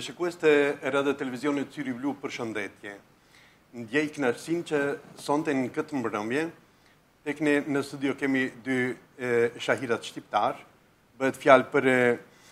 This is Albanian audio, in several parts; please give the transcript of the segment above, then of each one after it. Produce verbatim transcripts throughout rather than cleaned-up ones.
Teleshikues të Radio Televizionit Syri Blu, përshëndetje. Ndjej kënaqësinë që sonte në këtë mbrëmje, tek ne në studio kemi dy e, shahirat shqiptar. Bëhet fjalë për e,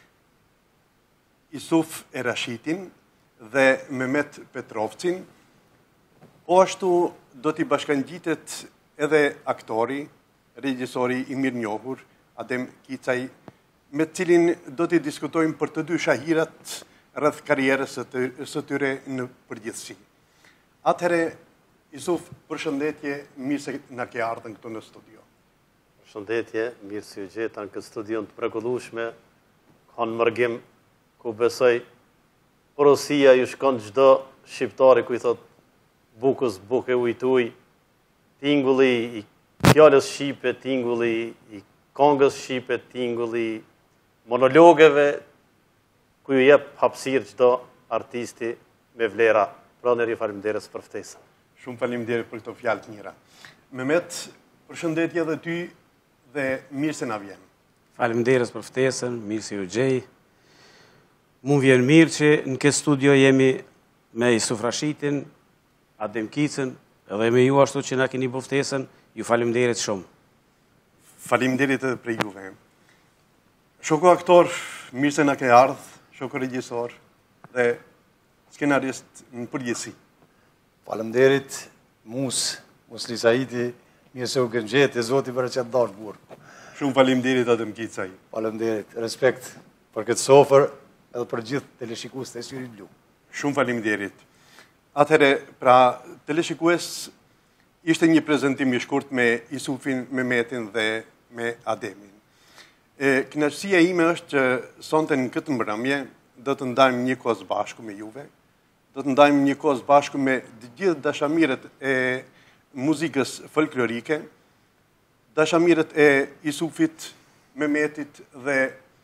Isuf Erashitin dhe Mehmet Petrovcin. Po ashtu do t'i bashkangjitet edhe aktori, regjisori i mirënjohur, Adem Kicaj, me cilin do t'i diskutojmë për të dy shahirat rreth karrierës së tyre në përgjithësi. Atëherë, Isuf, përshëndetje, mirë se na ke ardhur këtu në studio. Përshëndetje, mirë se u gjeta në këtë studion të mrekullueshme, kanë mërgim ku besoj porosia ju shkon çdo shqiptari ku i thot bukës buke ujtuj, tingulli i fjalës shqipe, tingulli i këngës shqipe, tingulli i monologeve, ku ju jep hapësirë çdo artisti me vlera. Pra neri faleminderit për ftesën. Shumë faleminderit për këto fjalë të mira. Mehmet, përshëndetje edhe ty dhe mirë se na vjen. Faleminderit për ftesën, mirë se ju gjej. Mu vjen mirë që në këtë studio jemi me Isuf Rashitin, Adem Kicën, edhe me ju ashtu që na keni bërë ftesën, ju faleminderit shumë. Faleminderit edhe për juve. Shoku aktor, mirë se na ke ardhur, shoku regjisor dhe skenarist në përgjithësi. Faleminderit, Mus, Musli Saidi, mirë se u ke gjetë, Zoti për çat dash burr. Shumë faleminderit Adem Kicaj. Faleminderit, respekt për këtë sofër edhe për gjithë teleshikuesit e Syri Blu. Shumë faleminderit. Atëherë, pra, teleshikues ishte një prezantim i shkurt me Isufin, Mehmetin dhe me Ademin. E, kënaqësia ime është që sonte në këtë mbrëmje do të ndajmë një kozë bashku me juve, do të ndajmë një kozë bashku me të gjithë dashamirët e muzikës folklorike, dashamirët e Isufit, Mehmetit dhe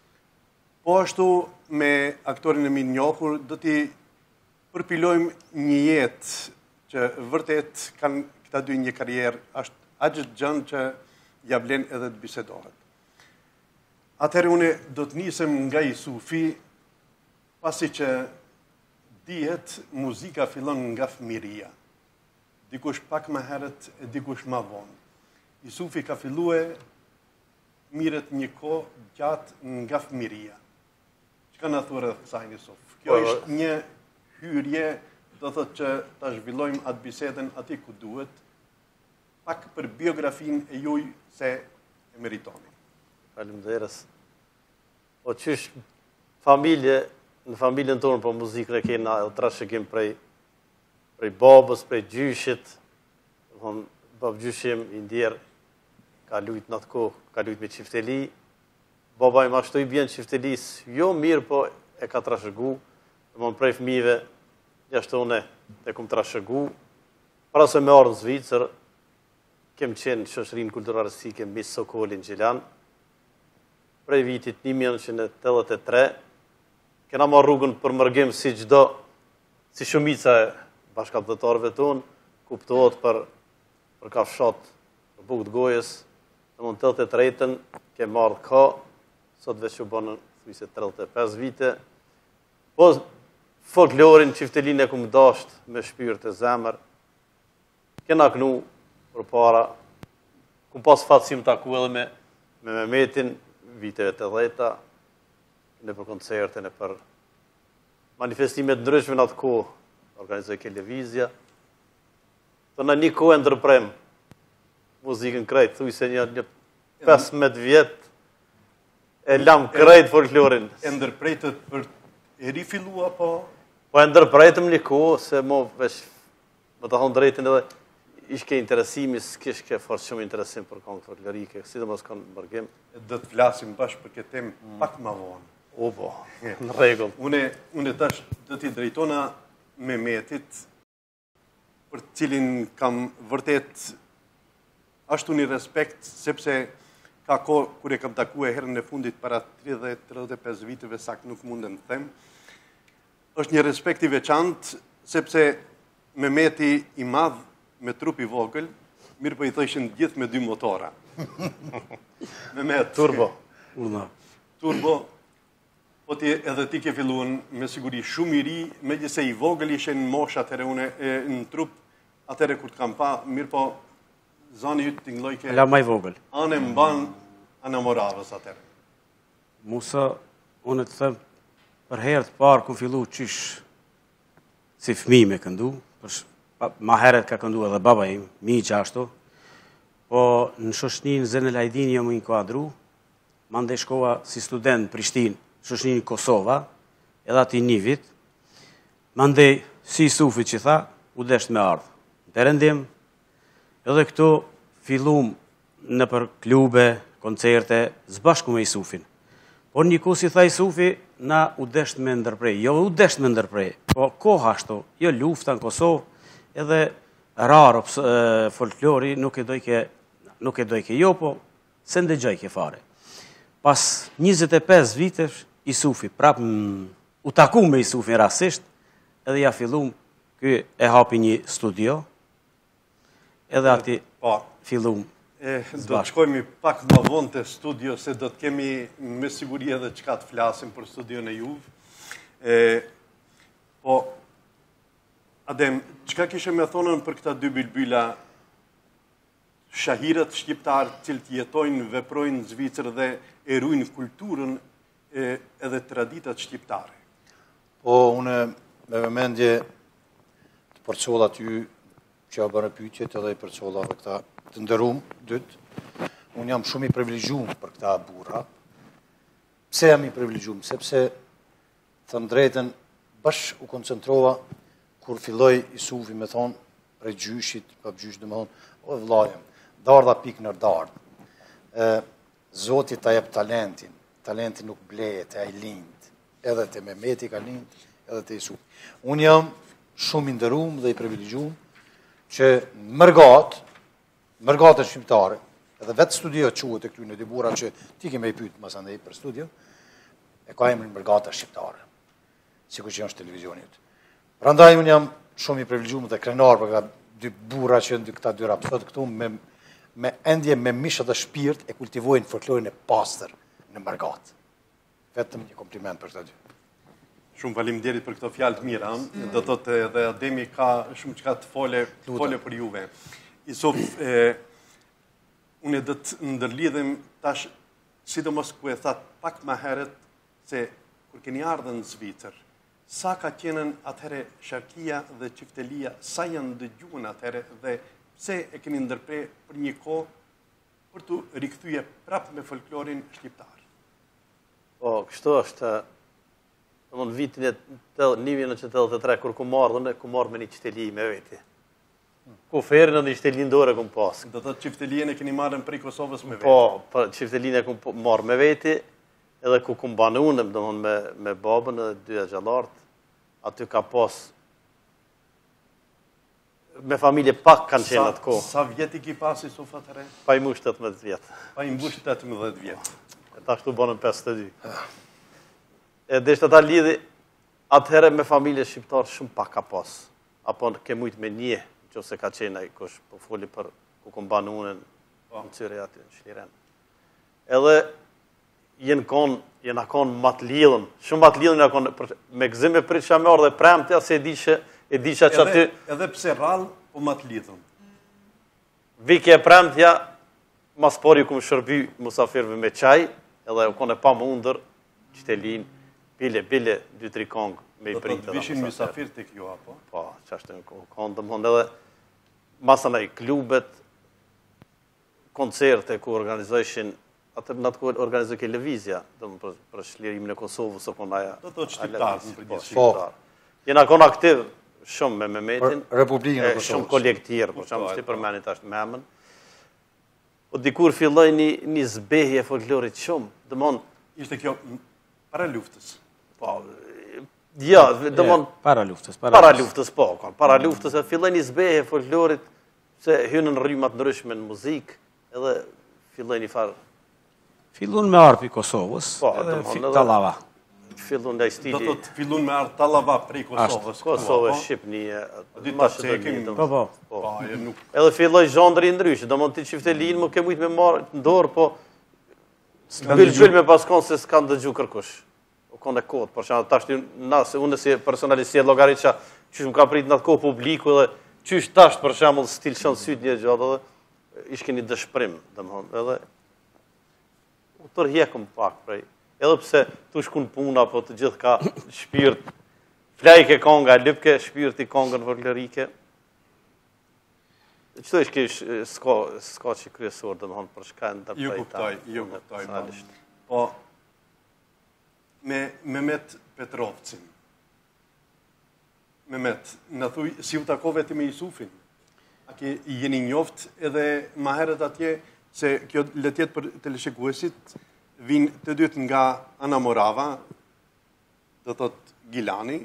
po ashtu me aktorin e mirënjohur do t'i përpilojmë një jetë që vërtet kanë këta dy një karrierë, është aq gjën që ja vlen edhe të bisedohet. Atëherë une do të nisem nga Isufi, pasi që dihet muzika fillon nga fëmiria. Dikush pak më herët e dikush më vonë. Isufi ka filluar mirët një kohë gjatë nga fëmiria. Çka na thua rreth kësaj Isuf? Kjo është një hyrje, do thotë që ta zhvillojmë atë bisedën aty ku duhet, pak për biografinë e juaj se e meritoni. Faleminderit. O qysh familje, në familjen tonë për muzikën e kena e trashëgim prej prej babës, prej gjyshit, bab gjyshim i ndjerë, ka lujt në atë kohë, ka lujt me qifteli, baba im ashtu i bjen qiftelis, jo mirë, po e ka trashëgu, dhe më prej fëmive, jashtë une e kum trashëgu, para se me ardhë në Zvicër, kem qenë shoqërinë kulturale artistike Miss Sokolin Gjilan, prej vitit një mijë nëntëqind e tetëdhjetë e tre, kena marrë rrugën për mërgim si çdo, si shumica e bashkëpunëtorëve tonë, kuptohet për për kafshat, për bukë të gojës, në mund tetëdhjetë e tretën, ke marrë ka, sot veç u bënë thujse tridhjetë e pesë vite, po folklorin, qiftelinë e kum dasht me shpirt e zemër, kena knu për para, kum pas fatësim taku edhe me, me Mehmetin, viteve të dhejta, në për koncerte, në për manifestimet ndryshme në atë kohë, organizoj televizja, të në një kohë e ndërprem, muzikën krejt, thuj se një, një pesëmbëdhjetë vjetë, e lam krejt folklorin. E ndërprejtët për e rifillua, po? Po e ndërprejtëm një kohë, se mo vesh, më të thonë drejtin edhe, ishke interesimi, s'kish ke fort shumë interesim për këngë folklorike, si dhe mos kanë mërgim. Do të flasim bashkë për këtë temë mm. pak më vonë. O, po, në rregull. Une, une tash do t'i drejtona Mehmetit, për cilin kam vërtet ashtu një respekt, sepse ka kohë kur e kam takuar herën e fundit para tridhjetë tridhjetë e pesë viteve, sak nuk mundem të them. Është një respekt i veçantë, sepse Mehmeti i madh me trup i vogël, mirë po i thëshin gjithë me dy motora. Mehmet. Turbo. Turbo. Po ti edhe ti ke filluar me siguri shumë i ri, megjithëse i vogël ishe në moshë atëherë unë e, në trup atëherë kur të kam pa, mirë po zani yt tingëlloj ke. La më i vogël. Anë mban Ana Moravës atëherë. Musa, unë të them për herë të parë ku fillu qysh si fëmijë me këndu, për ma herët ka këndu edhe baba im, mi qashtu, po në shoshnin Zenel Hajdini jam u inkuadru, mande shkova si student në Prishtinë, shoshnin Kosova, edhe ati një vit, mande si Sufi që tha, u desht me ardhë. Në Perëndim, edhe këtu fillum në për klube, koncerte, zbashku me Isufin. Por një ku si tha Isufi, na u desht me ndërprej. Jo u desht me ndërprej, po koha ashtu, jo lufta në Kosovë, edhe rarë folklori nuk e dojke, nuk e dojke jo, po se ndëgjojke fare. Pas njëzet e pesë vitesh, Isufi prap m, u taku me Isufin rasisht, edhe ja fillum kë e hapi një studio, edhe ati Po, fillum. e, do të shkojmë pak më vonë të studio, se do të kemi me siguri edhe çka të flasim për studion e juve. E, po, Adem, çka kishe me thonën për këta dy bilbyla, shahirët shqiptarë cilët jetojnë, veprojnë në Zvicër dhe e ruajnë kulturën e, edhe traditat shqiptare? Po, unë me vëmendje të përcolla ty që ja bërë pyetjet edhe i përcolla dhe këta të ndërum, dytë. Unë jam shumë i privilegjum për këta burra. Pse jam i privilegjum? Sepse, thëmë drejten, bash u koncentrova kur filloj Isufi me thonë, prej gjyshit, pa gjysh dhe me thonë, o vlajem, dardha pik nër dardë. Zoti ta jep talentin, talentin nuk blejet, e a i lind, edhe të Mehmeti ka lind, edhe të Isufi. Unë jam shumë i ndërum dhe i privilegjum që mërgat, mërgat e shqiptare, edhe vetë studio quhet e këty në dibura që ti keme i pytë mas andej për studio, e ka emrin mërgat e shqiptare, si ku që janë televizionit. Prandaj unë jam shumë i privilegjuar dhe krenar për këta dy burra që në këta dy rapsot këtu me, me endje me mishë dhe shpirt e kultivojnë folklorin e pastër në Mërgat. Vetëm një kompliment për këta dy. Shumë faleminderit për këto fjalë të mira. Do thotë edhe Ademi ka shumë çka të fole, fole për juve. Isuf, e, unë do të ndërlidhem tash, sidomos ku e thatë pak më herët se kur keni ardhur në Zvicër, sa ka qenën atëhere Sharkia dhe Çiftelia, sa janë dëgjuar atëhere dhe pse e keni ndërprer për një kohë për të rikthyer prapë me folklorin shqiptar? Po, kështu është, domthonë vitin e nimin e tetëdhjetë e tre kur ku marrën, ku marrë me një qiteli me veti. Ku ferën edhe një qiteli në dorë kum pas. Do thotë Çiftelien e keni marrën prej Kosovës me veti. Po, për qiftelin e kum marrë me veti, edhe ku kum banunem, domthonë me me babën edhe dy xhallart. Aty ka pas me familje pak kanë qenë atë kohë. Sa vjet i ki pasi Isuf atëre? Pa i mush tetëmbëdhjetë vjet. Pa i mbush tetëmbëdhjetë vjet. E ta shtu bonën pesëdhjetë e dy. E deshte ta lidhi atëherë me familje shqiptar shumë pak ka pas. Apo ke mujt me një, nëse ka qenë ai kush po foli për ku kom banunën në Cyre aty në Shliren. Edhe jenë konë, jenë akon matë lidhën, shumë matë lidhën e akon, me gëzim e pritë shamar dhe premtja, se e dishe, e disha që aty... Edhe pse rrallë, po matë lidhën. Vike e premtja, mas por ju kumë shërby musafirve me qaj, edhe u kone pa më undër, qitelin, bile, bile, dy, tri kongë me i pritë. Do të vishin musafir të kjo, apo? Po, që ashtë në konë të mëndë edhe, masën e klubet, koncerte ku organizojshin, atë në atë kohë organizoj ke lëvizja, për, për shlirimin e Kosovës, o kon aja... Do të shqiptarë, në përgjithë shqiptarë. Jena kon aktiv shumë me Mehmetin, Republikën e Kosovës. Shumë kolektirë, por shumë shti përmenit ashtë memën. O dikur filloj një, një zbehje folklorit shumë, dëmon... Ishte kjo para luftës. Po, ja, dëmon... Para luftës, para, para luftës, po, para luftës, e filloj një zbehje folklorit, se hynën rrymat ndryshme në muzikë, edhe filloj një farë. Fillun me arpi Kosovës, po, edhe Tallava. Fillun nga i stili... Do të fillun me arë Tallava prej Kosovës. Kosovë, Shqipënia, Macedoni. Po, po. Po, nuk... Edhe filloj zhondri ndryshë, do mund të qiftelin, më ke mujtë me marë në dorë, po... Bëllë me paskon se s'kanë dëgju kërkush. o konë e kodë, për shembull tash na se unë si personalisht si llogarit që çish më ka prit në atë kohë publiku dhe çish tash për shembull stil shon syt një gjatë edhe ish keni dëshpërim, domethënë, edhe u tërheqëm pak prej. Edhe pse tu shkon puna apo të gjithë ka shpirt, flajke konga, lypke shpirti kongën folklorike. Qëto është kish s'ka s'ka që kryesor, domethënë për shka ndërprej. Ju kuptoj, ju kuptoj. Po me Mehmet Petrovcin. Mehmet, në thuj, si u takove ti me Jusufin? A ke jeni njoft edhe ma herët atje, se kjo letjet për teleshikuesit vinë të dytë nga Ana Morava, do thot Gilani,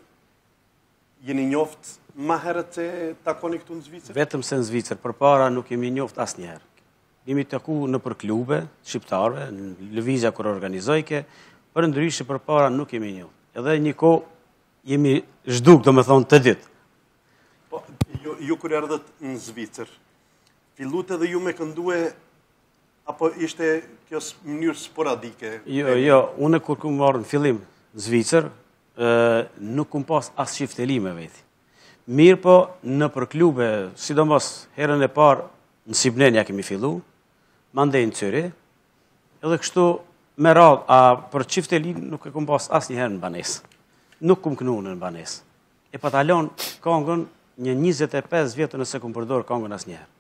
jeni njoft ma herët se takoni këtu në Zvicër? Vetëm se në Zvicër, për para nuk jemi njoft asë njerë. Jemi taku në për klube, shqiptare, në lëvizja kër organizojke, për ndryshë për para nuk jemi njoft. Edhe një ko jemi zhduk, do me thonë, të ditë. Po, ju, ju kër erdhët në Zvicër, fillut edhe ju me këndue, apo ishte kjo mënyrë sporadike? Jo, jo, une kur këmë marrë në fillim në Zvicër, nuk këmë pas asë shifteli me veti. Mirë po, në për klube, sidomos herën e parë, në Sibnenja kemi fillu, mandej në Cyri, edhe kështu me radhë, a për shifteli nuk e këmë pas asë një herë në banesë. Nuk këmë kënu në banesë. E pa talon kongën një njëzet e pesë vjetë nëse këmë përdor kongën asë njëherë.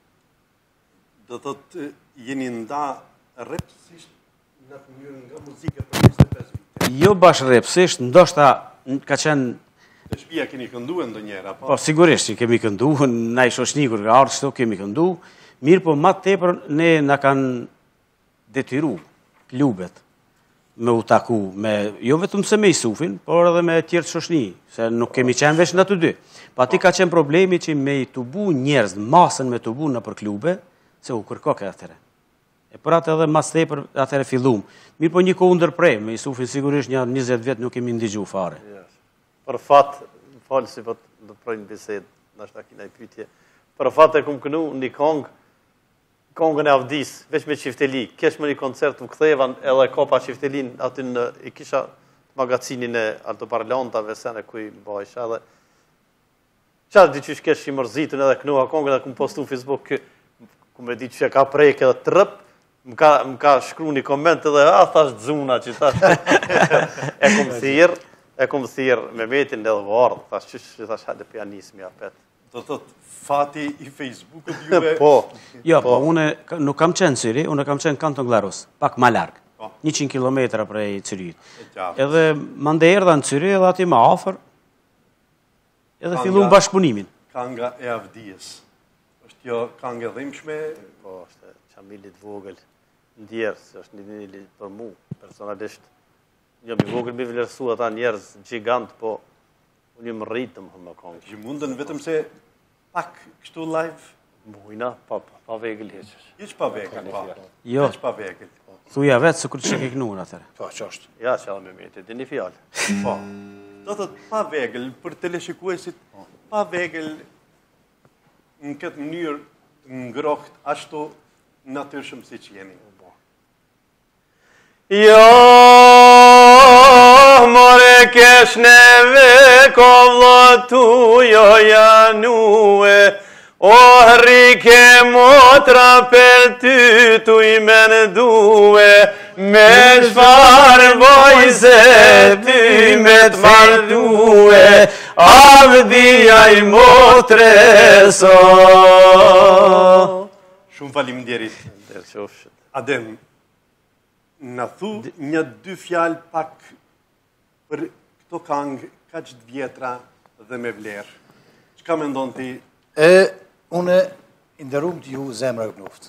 Do thotë, jeni nda repsisht në të mënyrën nga muzike për njëzet e pesë vjetë? Jo bashkë repsisht, ndoshta ka qenë... Të shpia keni këndu e ndë njëra, po? Po, sigurisht që kemi këndu, na i shoshni kur ka ardhë, shto kemi këndu, mirë po ma tepër ne na kanë detyru klubet me u taku, me, jo vetëm se me Jusufin, por edhe me tjertë shoshni, se nuk kemi qenë vesh në të dy. Pa ti ka qenë problemi që me i tubu njerëz, masën me tubu në për klube, se u kërko ke atëre. E për atë edhe mas tepër atëre fillum. Mirë po një kohë ndërprej, me Jusufin sigurisht një njëzet vjetë nuk kemi ndigju fare. Për fat, më falë si për të projnë bisedë, nështë ta kina i pytje, për fat e kumë kënu një kongë, kongën e Avdis, veç me qifteli, kesh me një koncert u kthevan edhe kopa qiftelin aty në, i kisha magazinin e altoparlantave sene kuj bajsha edhe qatë di qysh kesh i mërzitun edhe kënuha kongën edhe kumë postu në Facebook kë, ku me di që ka prejke edhe trëp, më ka, më ka shkru një koment edhe, a, thash dzuna që thash, e kumë thirë, e kumë thirë me metin edhe vardë, thash qysh, thash hajde pianismi apet. Do thot, fati i Facebookut juve... Po. Jo, po, une nuk kam qenë Cyri, une kam qenë Kanton Glarus, pak ma largë, njëqind kilometra prej Cyrit. Edhe mande erdha në Cyri edhe ati ma afer, edhe fillun bashkëpunimin. Kanga e Avdijes. është jo kangë dhimbshme? Po, është qamilit vogël, ndjerë, se është një një për mu, personalisht. Jo, mi vogël mi vlerësu ata njerëz gjigant, po unë më rritëm më kongë. Që mundën vetëm se pak kështu live? Mujna, pa, pa, pa vegël heqësh. Iq pa vegël, pa. Jo. Iq pa vegël. Thuja vetë se kur që ke kënur atëre. Po, që është. Ja, që me meti, di një fjallë. Po. Do të pa vegël, për teleshikuesit, pa vegël në këtë mënyrë të ngroht ashtu natyrshëm si që jeni. Jo, more kesh neve kovlo tujo janue, o rike motra per ty tu i mendue, me shfar vojse ty me të mardue, avdia i motre so. Shumë faleminderit. Ndërë qofshët. Adem, në thu një dy fjalë pak për këto kangë kaq të vjetra dhe me vlerë. Çka mendon ti? E, une inderum të ju zemra këpnuftë.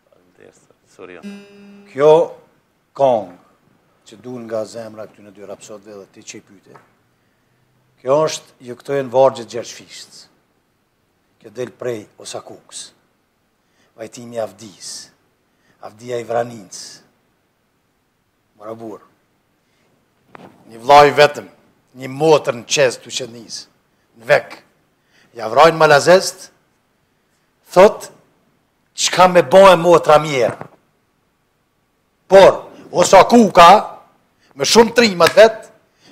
Kjo kongë që duen nga zemra këty në dy rapsodve dhe ti që i pyte, kjo është ju këtojnë vargjët Gjergjfisht. Kjo del prej Osakukës, vajtimi Avdis, Avdia i Vraninës, Marabur, një vlaj vetëm, një motër në qezë të qenis, në vek, ja vrajnë malazest, thot, qka me bojë motra mjerë. Por, Osakuka, me shumë trimat vetë,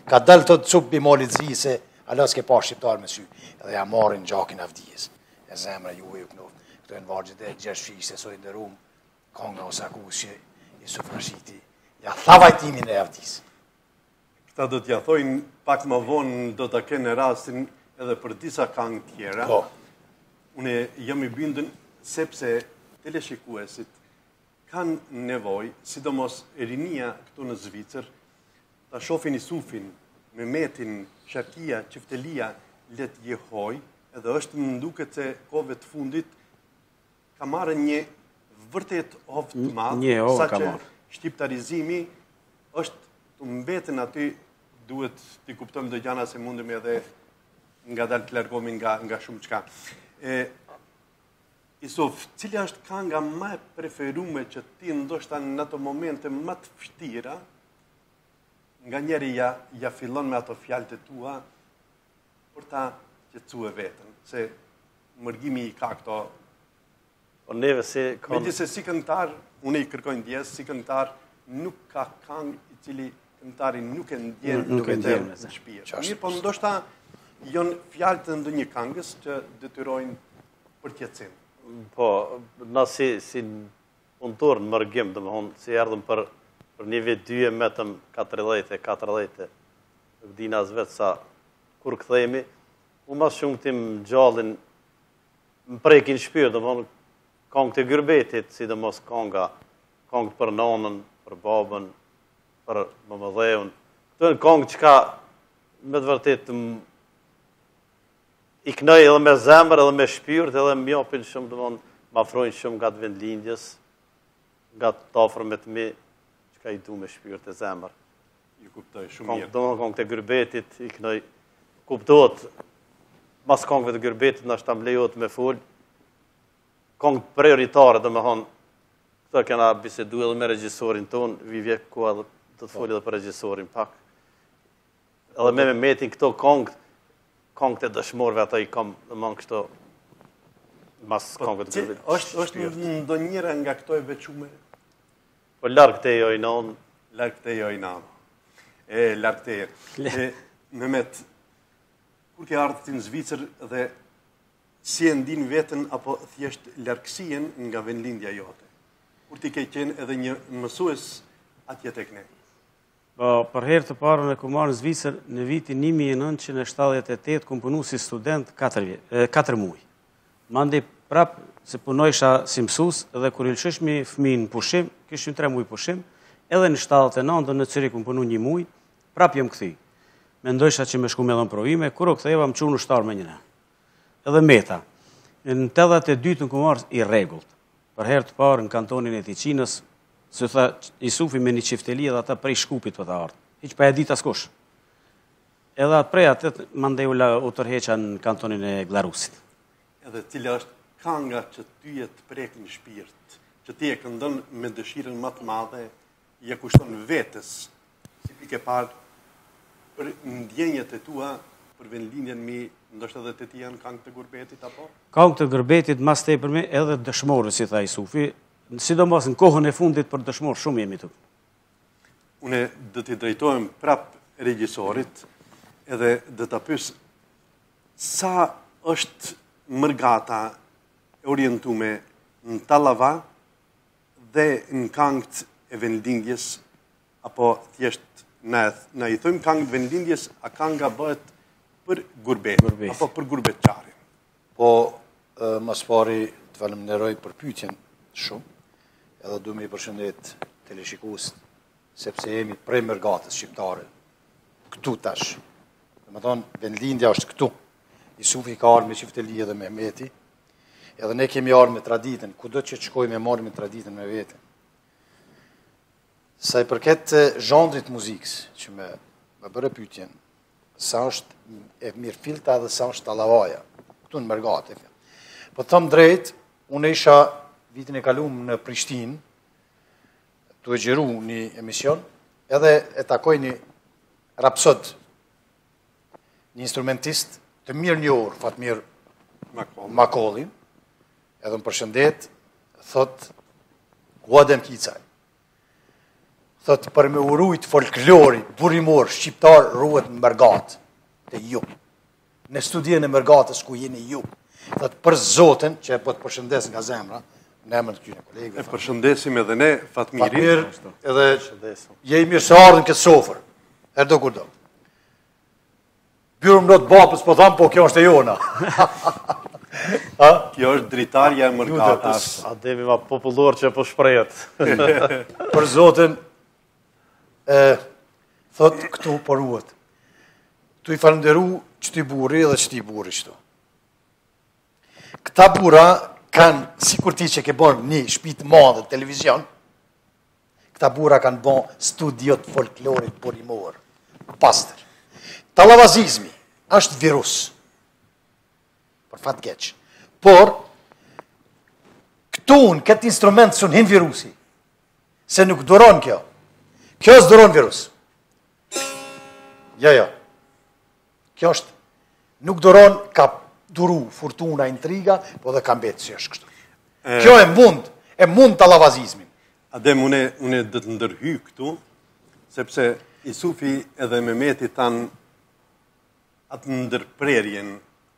ka dalë të të cupë bimalit zi se ala s'ke pa shqiptar me sy. Edhe ja marrin gjakin Avdijës. E zemra ju e ju knoft. Këto e në vargjët e gjesh fishte, soj në rum, konga o sakusje, i sufrashiti. Ja thavajtimin e Avdijës. Këta do t'ja thojnë pak më vonë do të kene rastin edhe për disa këngë tjera. Po. Une jam i bindën sepse teleshikuesit kanë nevoj, sidomos e rinia këtu në Zvicër, ta shofin Isufin, Mehmetin, Shakia, Qiftelia, let jehoj, edhe është më nduket se kove të fundit ka marrë një vërtet ovë të madhë, Një ovë sa ka që marrë. shqiptarizimi është të mbetën aty, duhet t'i kuptojmë dhe gjana se mundëm edhe nga dalë të largohemi nga, nga shumë qka. E, Isuf, cila është kënga më e preferume që ti ndoshta në ato momente më të vështira, nga njeri ja, ja fillon me ato fjalët e tua, për ta qetësue vetën, se mërgimi i ka këto. Po neve si Me kanë di se si këngëtar, unë i kërkoj ndjes, si këngëtar, nuk ka këngë i cili këngëtari nuk e ndjen, Nuk e duke ndjen, të e, në shpirt. Qashtë. Mirë, po ndoshta janë fjalët të ndonjë këngës që detyrojnë për qetësim. po na si si punëtor në mërgim, domethënë si erdhëm për për një vit dy e metëm katërdhjetë, katërdhjetë. Nuk dina as vetë sa kur kthehemi, unë mas shumë tim gjallin më prekin shpirt, domethënë këngët e Gyrbetit, sidomos kënga, këngët për nanën, për babën, për mëmëdheun. Këto janë këngë që ka me të vërtet m- i knoj edhe me zemër, edhe me shpirt, edhe më japin shumë, domethënë më afrojnë shumë nga të vendlindjes, nga të afërmet mi, që ka i du me shpirt e zemër. Ju kuptoj shumë Këngë, mirë. domethënë këngët e Gyrbetit i knoj kuptohet mas këngëve të Gyrbetit na shta më lejohet me fol. Këngë prioritare, domethënë këto kena bisedu edhe me regjisorin ton, vivje ku edhe do të foli edhe për regjisorin pak. Edhe me Mehmetin këto këngë, këngët e dëshmorëve ata i kam domethënë kështu mas këngëve të Ci- Gyrbetit. është është në ndonjëra nga këto e veçume, Po larg te jo i non, larg te jo i nano. E, larg te e. E, Mehmet, kur ke ardhë ti në Zvicër dhe si e ndin vetën apo thjesht largësien nga vendlindja jote? Kur ti ke qenë edhe një mësues atje tek ne? Po, për herë të parën e ku marrë në Zvicër, në vitin një mijë e nëntëqind e shtatëdhjetë e tetë, kum punu si student katër muaj. Mandi prap se punojsha si mësues dhe kur i lëshëshmi fëmijën në pushim, kishim tre muaj pushim, edhe në shtatëdhjetë e nëntën në Zyrich kum punu një muaj, prap jem kthi. Mendojsha që me shku me dhënë provime, kur o ktheva më çu në shtar me njëna. Edhe meta. Në tetëdhjetë e dytë kum marrë i rregullt. Për herë të parë në kantonin e Tiçinës, se tha Isufi me një qifteli edhe ata prej Shkupit për të ardhë. Hiq pa e dit askush. Edhe prej atët mandej u la- u tërheqa në kantonin e Glarusit. Edhe cila është kanga që ty e të prek në shpirt, që ti e këndon me dëshirën më të madhe, i e kushton vetës, si pike parë, për ndjenjet e tua, për vendlindjen mi, ndoshta edhe të ti janë këngë të Gurbetit, apo? Këngë të Gërbetit mas tepërmi edhe dëshmorë, si tha Isufi, sidomos në kohën e fundit për dëshmorë shumë jemi tu. Une dhe t'i drejtojmë prap regjisorit, edhe dhe t'a pys sa është mërgata e orientume në tallava dhe në këngët e vendlindjes, apo thjesht na, na i thojmë këngët vendlindjes, a kënga bëhet për gurbet, Gurbet. apo për gurbetçarin. Po, e, mas pari të falemnderoj për pyetjen shumë, edhe du me i përshëndet teleshikuesit, sepse jemi prej mërgatës shqiptare, këtu tash. Dhe më thonë, vendlindja është këtu. Isufi ka arë me Qifteli edhe me Mehmeti, edhe ne kemi arë me traditën, kudo që të shkojmë e marrë me traditën me vete. Sa i përket e, zhandrit muzikës, që me, me bërë pyetjen, sa është e mirë filta dhe sa është talavaja, këtu në mërgatë. Po të thëmë drejt, unë isha vitin e kalum në Prishtinë, të e gjeru një emision, edhe e takoj një rapsod, një instrumentist të mirë një orë, Fatmir Makol. Makollin, edhe më përshëndet, thot, Guadem Kicaj. thot për me urujt folklori, burimor, shqiptar, ruhet në mërgat, të ju. Në studien e mërgatës ku jeni ju. Thot për Zotin, që e po të përshëndes nga zemra, në emër të këtyre kolegëve. E përshëndesim edhe ne Fatmirin. Fatmir, edhe je i mirë se ardhën këtë sofër. Erdo kur do. Byrë më do të babës, po thamë, po kjo është e jona. Kjo është dritarja e mërgatës. Ademi ma popullor që po shprejet. Për Zotin, thot këtu përuat. Tu i falenderu që ti buri dhe që ti buri qëto. Këta bura kanë, si kur ti që ke bon një shpit madhe televizion, këta bura kanë bon studiot folklorit burimor, pastër. Talavazizmi është virus, për fatë keq. Por, këtu në këtë instrument së në hin virusi, se nuk duron kjo. Kjo është duron virus. Jo, jo. Kjo është, nuk duron, ka duru fortuna, intriga, po dhe ka mbetë që është kështu. Kjo e mund, e mund talavazizmin. Adem, une, une dhe të ndërhy këtu, sepse Isufi edhe Mehmeti tanë atë ndërprerjen,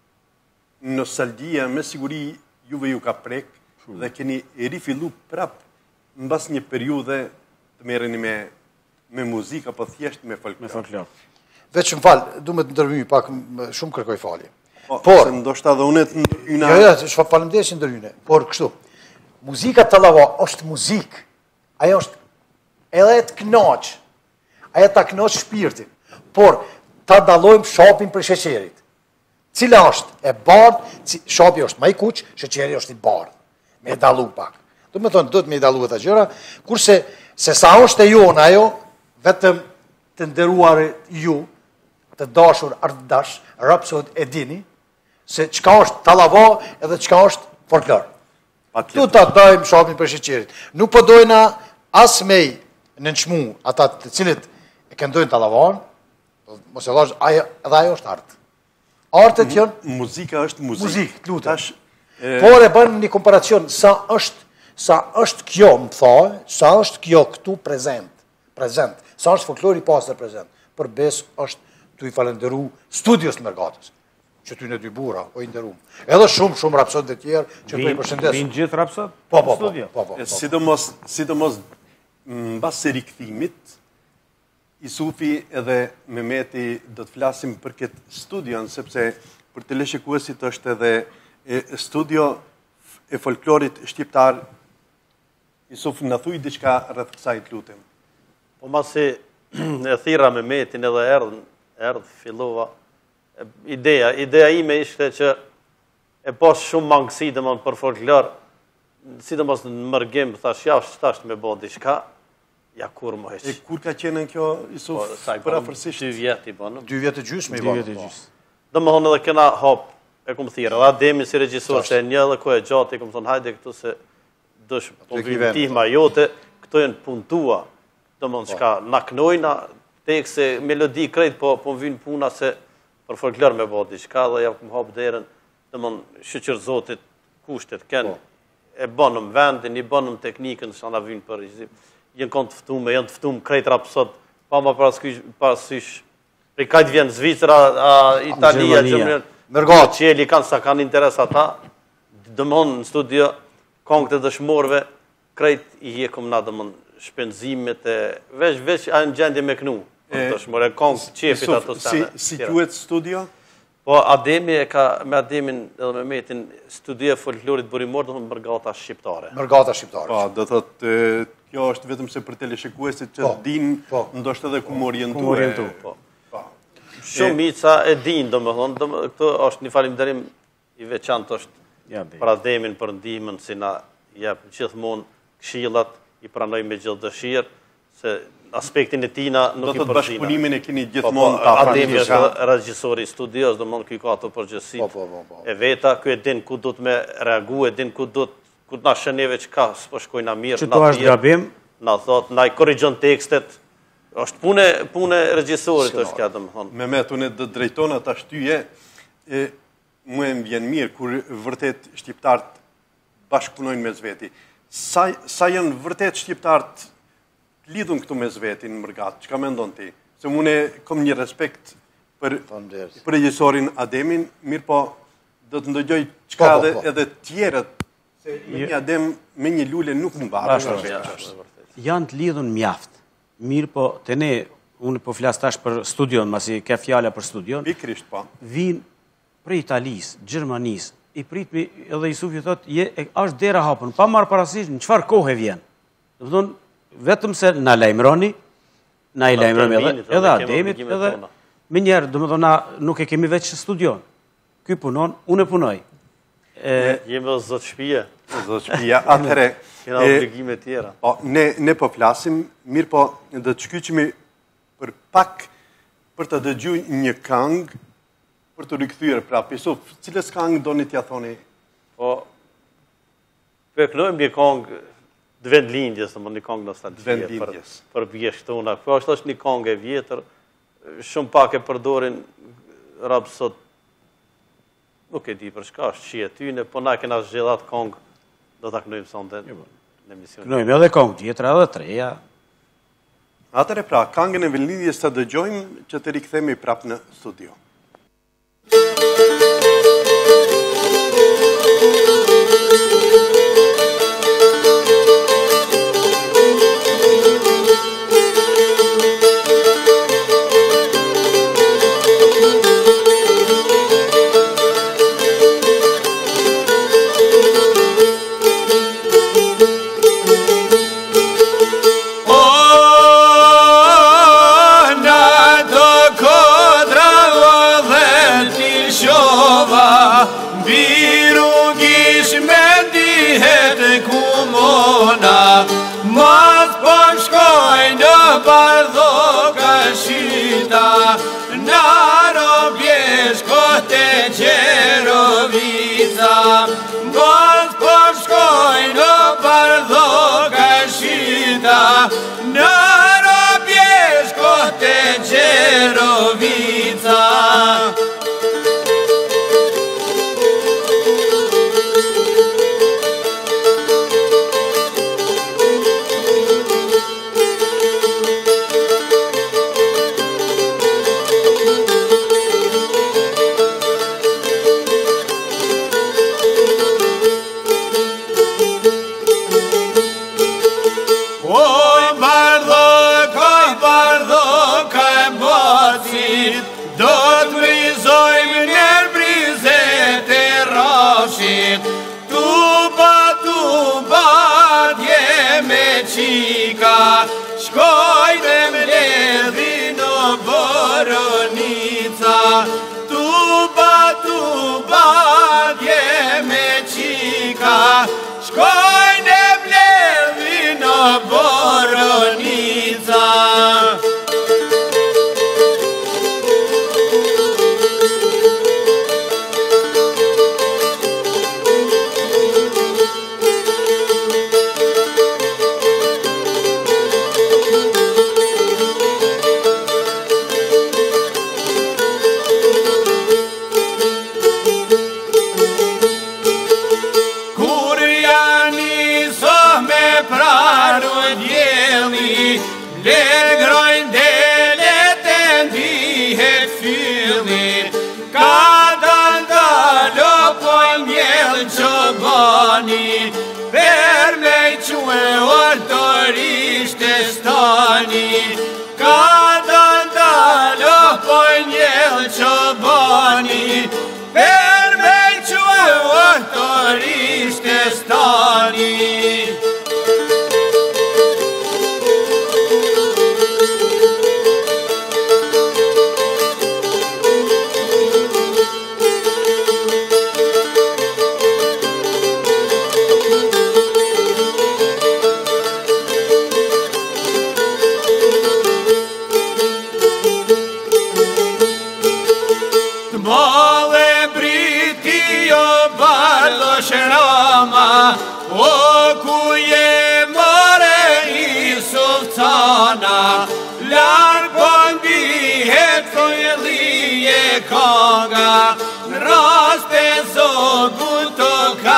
nostalgjia, me siguri juve ju ka prek, dhe keni e rifillu prap në bas një periude të mereni me, me muzika, po thjesht me folklor. Veç më falë, du me të ndërhy, pak shumë kërkoj falje. Por, se ndoshta dhe unet në ndërhyna... Jo, jo, që falemderit që ndërhyne. Por, kështu, muzika talava është muzik, ajo është edhe të knaq, ajo të knaq shpirtin, por ta dalojmë shapin për sheqerit. Cila është e bardh, shapi është ma i kuq, sheqeri është i bardh. Me dalu pak. Do me thonë, do të me dalu e të gjëra, kurse se sa është e jona ajo, vetëm të nderuarit ju, të dashur ardhdash, rapsot e dini, se qka është talava edhe qka është folklor. Tu ta dajmë shapin për sheqerit. Nuk përdojna as mej në nëshmu ata të cilit e këndojnë talavan, mos e lash, edhe ajo është artë. Artët janë... Muzika është muzik. Muzik, të lutë. Por e bënë një komparacion, sa është, sa është kjo, më thaj, sa është kjo këtu prezent, prezent, sa është folklori pasër prezent, për bes është tu i falenderu studios në mërgatës, që ty në dy bura, o i ndërum. Edhe shumë, shumë rapsot dhe tjerë, që për i përshëndesë. Vinë gjithë rapsot? Po, po, po, po, po. Sidomos, sidomos, në basë rikëthimit, Isufi edhe Mehmeti do të flasim për këtë studion, sepse për të leshikuesit është edhe studio e folklorit shqiptar. Isuf, në thuj diçka rrëth kësaj të lutem. Po masi e thira Mehmetin edhe erdhën, erdhë fillova, ideja, ideja ime ishte që e posh shumë mangësi dhe më për folklor, sidomos në mërgim, thash, ja, shtasht me bo diçka, ja kur më heq. E kur ka qenë në kjo, Isuf, për afërsisht? Dy vjetë i banë. Dy vjetë e gjysë me i banë. Dy vjetë e gjysë. Dhe më thonë edhe kena hop, e kumë thirë, edhe Ademi si regjisor, se një dhe ko e gjatë, i kumë thonë, hajde këtu se dësh po vynë tihma jote, këto e në puntua, dhe më thonë, qka naknojna, tek se melodi krejt, po po vynë puna se për folklor me bodi, qka dhe ja kumë hop derën, dhe më thonë, shqyqër zotit kushtet, kënë, e banëm vendin, i banëm teknikën, që nga vynë për izim, jenë konë tëftume, jenë tëftume krejt rapsot, pa ma parasysh, prej kajtë vjenë Zvicra, Italia, Gjermania, Mërgat, qeli kanë sa kanë interes ata, dëmon në studio, kongët e dëshmorve, krejt i jekum na dëmon shpenzimet e, veç, veç a në gjendje me kënu, dëshmore, kongët qefit ato sene. Si quet studio? Po, Ademi e ka, me Ademin edhe me Metin, studio folklorit burimor, dhe më mërgata shqiptare. Mërgata shqiptare. Po, do thotë, kjo është vetëm se për teleshikuesit që din, ndoshtë edhe ku më orientu. Shumica e din, do më thonë, këto është një falimderim i veçantë është për Ademin, për ndihmën, si na jep gjithmonë këshillat, i pranoj me gjithë dëshirë, se aspektin e tina nuk i përzina. Do të bashkëpunimin e kini gjithmonë ta pranë. Ademi është regjisori i studios, do më në kjo ka ato përgjësit e veta, kjo e din ku do të me reagu, e din ku do të, ku të na shëneve që ka, s'po shkojna mirë, që to është gabim, na thot, na i korrigjon tekstet, është pune, pune regjisorit është kja të më thonë. Mehmet, unë dhe drejtona të ashtyje, mu e më vjen mirë, kur vërtet shqiptarët bashkëpunojnë me zveti. Sa, sa janë vërtet shqiptarët lidhun këtu me Zvetin Mërgat, çka mendon ti? Se unë kam një respekt për Faleminderit. për regjisorin Ademin, mirë po do të ndëgjoj çka Po, po, edhe po. edhe tjerët se me një Adem me një lule nuk mbahet. Janë të lidhun mjaft. Mirë po, të ne, unë po flas tash për studion, masi ke fjala për studion, Pikrisht po. vinë prej Italisë, Gjermanisë, i pritmi edhe Jusufi thot, je, e, është dera hapën, pa marrë parasysh në çfarë kohë vjen. Do të thonë, vetëm se na lajmëroni, na i lajmëroni edhe, terminit, edhe edhe kemi Ademit, obligimet edhe tona. me njerë, do të thonë, na nuk e kemi veç studion. Ky punon, unë e punoj. E, Jemi dhe zotë shpije, Zot shtëpia, atëre kena e, obligime tjera. po ne ne po flasim, mirë po do të shkyqemi për pak për të dëgjuar një këngë për të rikthyer prapë. Yusuf, cilës këngë doni t'ja thoni? Po, përknojmë një kongë dë vendlindjes, në më një kongë nostalgjie për, Vendlindjes. për vjeshtuna. Po, është është një kongë e vjetër, shumë pak e përdorin rabë sot, nuk e di për shka është qie tyne, po na kena zgjedhat kongë, do t'a kënojmë sonde në emision. Kënojmë edhe kongë tjetra edhe treja. Atëre pra, këngën e vendlindjes të dëgjojmë që të rikthehemi prapë në studio.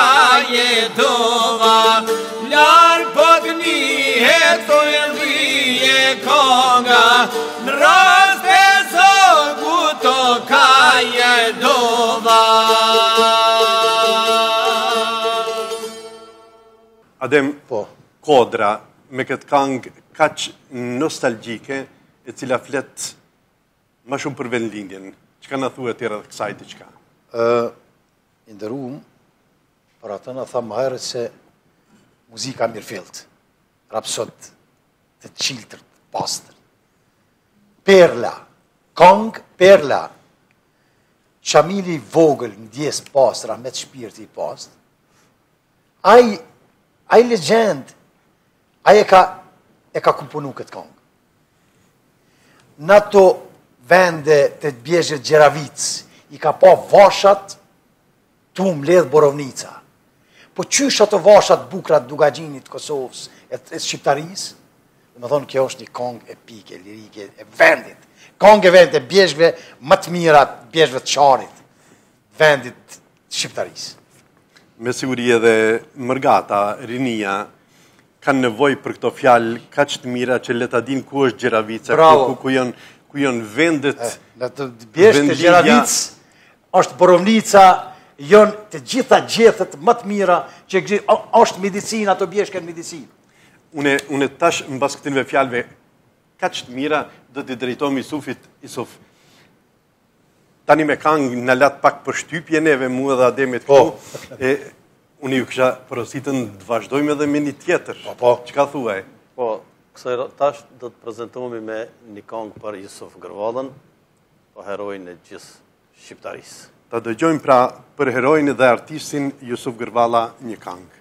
Lar po gnihet, po e në raste zogu to ka jedova. Adem, Po. Kodra, me këtë këngë kaq nostalgjike, e cila flet më shumë për vendlindjen. Çka na thuhet tjerë edhe kësaj diçka? Ë, i nderuam, për atë na tha më herët se muzika mirëfillt, rapsod të çiltër, të pastër. Perla, këngë perla. Shamili i vogël, ndjes pastra, me të shpirti i pastër. Ai, ai legend, ai e ka, e ka komponu këtë këngë. Në ato vende të të bjeshët Gjeravic, i ka pa vashat, tu mbledh borovnica. Po qysh ato vashat bukrat Dugagjinit, Kosovës, e, e Shqiptarisë? Dhe më thonë, kjo është një këngë epike, lirike, e vendit. Këngë e vendit e bjeshve më të mirat, bjeshve të qarit, vendit Shqiptarisë. Me siguri edhe mërgata, rinia, kanë nevoj për këto fjalë kaq të mira që le ta dinë ku është Gjeravica, ku, ku janë ku janë vendet. Në të bjeshtë të Gjeravic, është borovnica, janë të gjitha gjethet më të mira, që është medicina, ato bjeshtë kanë medicinë. Une, une tash, në bas këtinve fjalëve, kaq të mira, do t'i drejtojmë Isufit, Isuf. Tani me këngë në latë pak për shtypje neve, mu edhe Ademit këtu, e unë ju kësha porositën të vazhdojmë edhe me një tjetër. Po, po. Çka thuaj? Po, kësaj tash do të prezantohemi me një këngë për Jusuf Gërvallën, po herojin e gjithë shqiptarisë. Ta dëgjojmë pra për herojin dhe artistin Jusuf Gërvalla një këngë.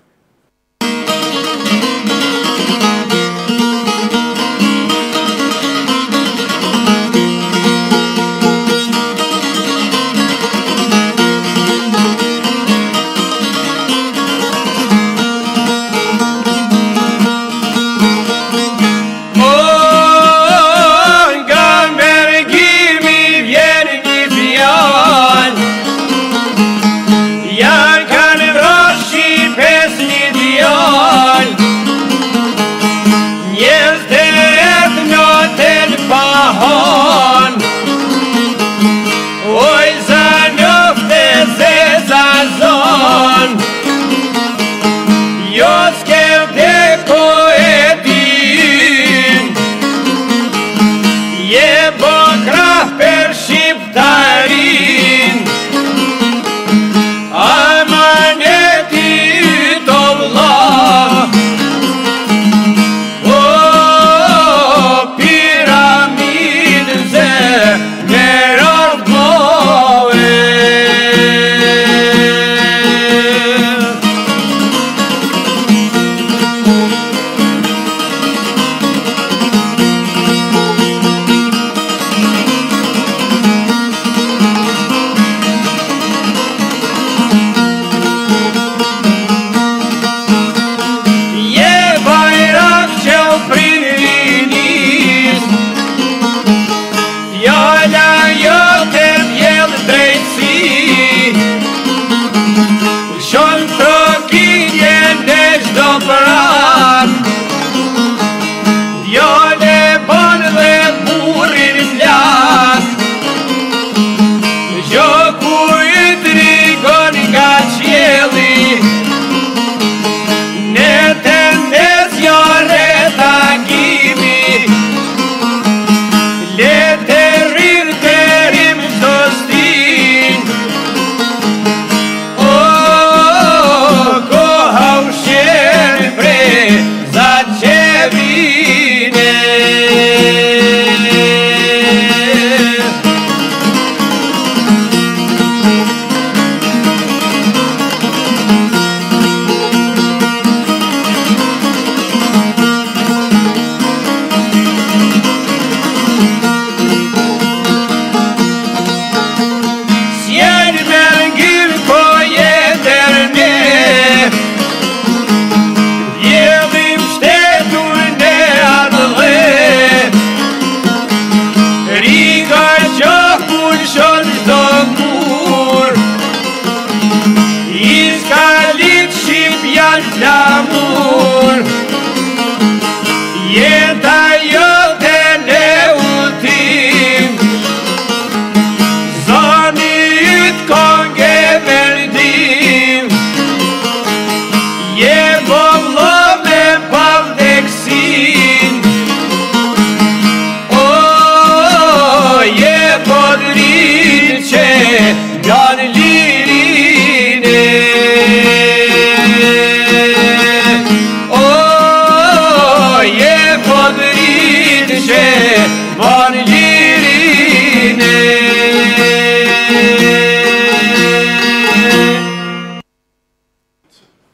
Jeta jote ne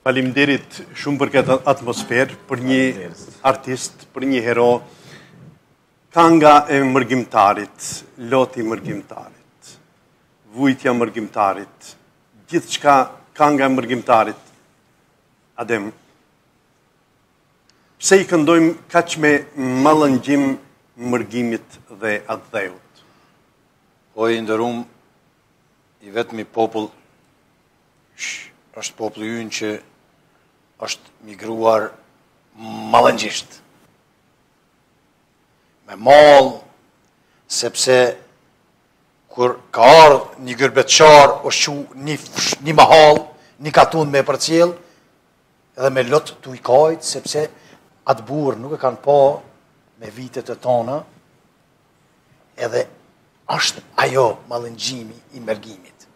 Faleminderit shumë për këtë atmosferë, për një artist, për një hero. Kanga e mërgjimtarit, loti mërgjimtarit, vujtja mërgjimtarit, gjithë çka kanga e mërgjimtarit. Adem, pse i këndojmë kaq me mallëngjim mërgjimit dhe atdheut? O i ndërum, i vetëmi popull, është populli ynë që është migruar mallëngjisht. Me mall, sepse kur ka ardhë një gërbetçar, o shu një, një mahal, një katun me për cilë, edhe me lot të i kajtë, sepse atë burë nuk e kanë pa me vitet e tona, edhe është ajo mallëngjimi i mërgjimit.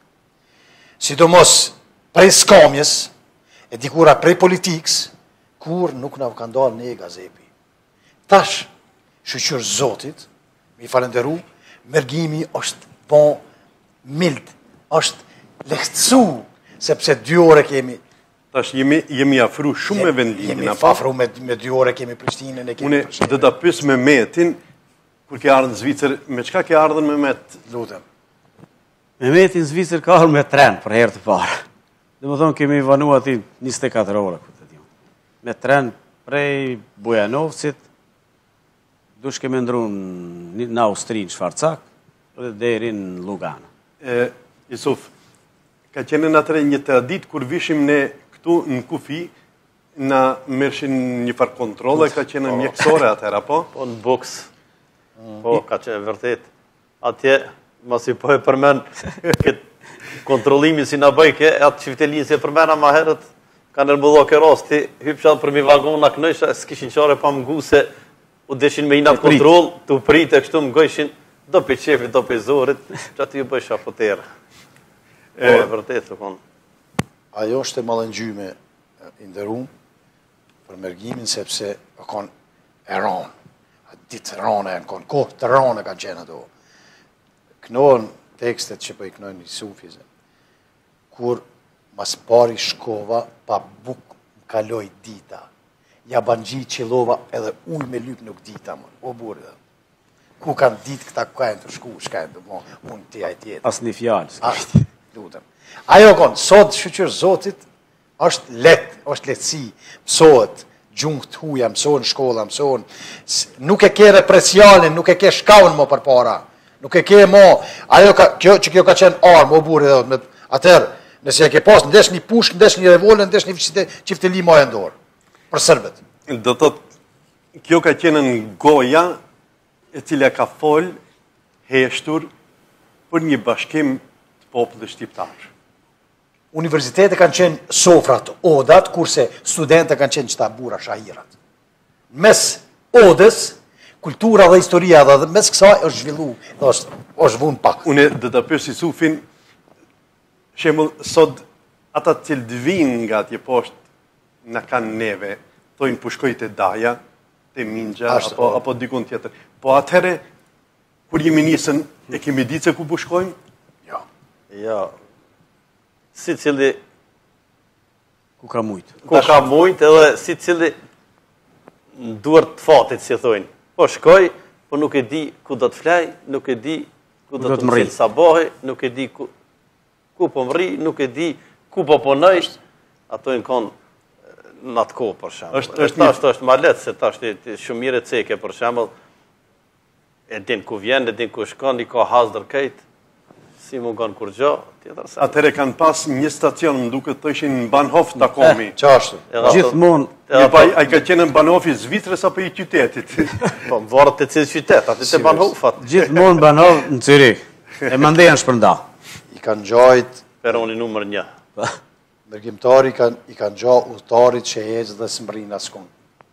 Sidomos prej skamjes, e dikura prej politikës, kur nuk na kanë dalë ne gazepi. Tash, shëqyrë Zotit, mi falenderu, mërgjimi është bon mild, është lehtësu, sepse dy ore kemi. Tash jemi, jemi afru shumë me vendimin. Jemi afru me, me dy ore kemi Prishtinën e kemi Une Prishtinën. dhe ta pys me Metin, kur ke ardhën në Zvicër, me qka ke ardhën me Met? Lutem. Me Metin Zvicër ka ardhur me tren për herë të parë. Dhe më thonë kemi vanu ati njëzet e katër ore. Me tren prej Bujanovcit, dush kemi ndru në Austri në Shfarcak, dhe deri në Lugana. E, Isuf, ka qenë në atëre një të dit kur vishim ne këtu në Kufi, na mërshin një farë kontrole, ka qenë mjekësore atëra, po? Po në buks. Po, ka qenë vërtet. Atje, masi po e përmen këtë kontrolimin si në bëjke, atë qiftelin si e përmena ma herët, ka nërmëdho ke rasti, hypëshat për mi vagon në knësha, s'kishin qare pa më gu se u deshin me inat kontrol, të prit e kështu më gëjshin, do për qefit, do për zorit, që aty ju bëjsh apotere. Po, e vërtet, të konë. Ajo është e mallëngjyme i ndërum për mërgimin, sepse e konë e ronë. Ditë rone e në konë, kohë të rone kanë qenë ato. Knohen tekstet që për i knojnë i sufizë. Kur mas pari shkova, pa buk më kaloj dita. Ja banjit qilova edhe uj me lyp nuk dita më. O burë dhe. Ku kanë ditë këta kajnë të shku, shkajnë të mo, unë të jaj tjetë. As një fjallë. Ashtë, lutem. Ajo konë, sot shqyqyrë Zotit, është letë, është letësi, mësohet, gjungë të huja, mësohen shkolla, mësohen, nuk e ke represionin, nuk e ke shkaun më për para, nuk e ke mo, ajo ka, kjo, që kjo ka qenë armë, o burë dhe, atërë, nëse e ke pas, ndesh një pushk, ndesh një revolën, ndesh një qifteli ma e ndorë, për sërbet. Do të kjo ka qenë në goja, e cila ka fol, heshtur, për një bashkim të popullit shqiptar. Universitetet kanë qenë sofrat, odat, kurse studentët kanë qenë qëta bura shahirat. Mes odës, kultura dhe historia dhe mes kësaj është zhvillu, dhe është, është vun pak. Une dhe të përsi sufin, shemull, sot ata cilë dvin nga tje poshtë në kanë neve, tojnë pushkoj të daja, të mingja, Ashtë, apo, po. apo dikun tjetër. Po atëhere, kur jemi nisën, e kemi ditë se ku pushkojmë? Jo. Ja, si cili, Ku ka mujtë. ku ka mujt edhe si cili në duar të fatit, si thojnë. Po shkoj, po nuk e di ku do të flej, nuk e di ku do do të të mri. mësil sabahi, nuk e di ku, ku po mri, nuk e di ku po punoj, ato në konë në atë kohë, për shemë. Është- është një- Tash është ma letë, se tash është shumë mire ceke, për shemë, e din ku vjen, e din ku shkon, i ka hasdër kejt, si mu gënë kur gjo, tjetër se. Atëhere kanë pas një stacion, më duke të ishin në Banhof të komi. Qa është? Edhe ato- Gjithmonë, edhe Një pa, ato- a i ka qenë në Banhofi Zvicrës apo i qytetit? Po, më varët të cilë qytet, aty të banë hufat, gjithmonë banov në Cyrik. E mandejan shpërnda. I kanë gjajt, peroni numër një. mërgjimtari i kanë, i kanë gjajt udhtarit që hecë dhe së mbrin askun.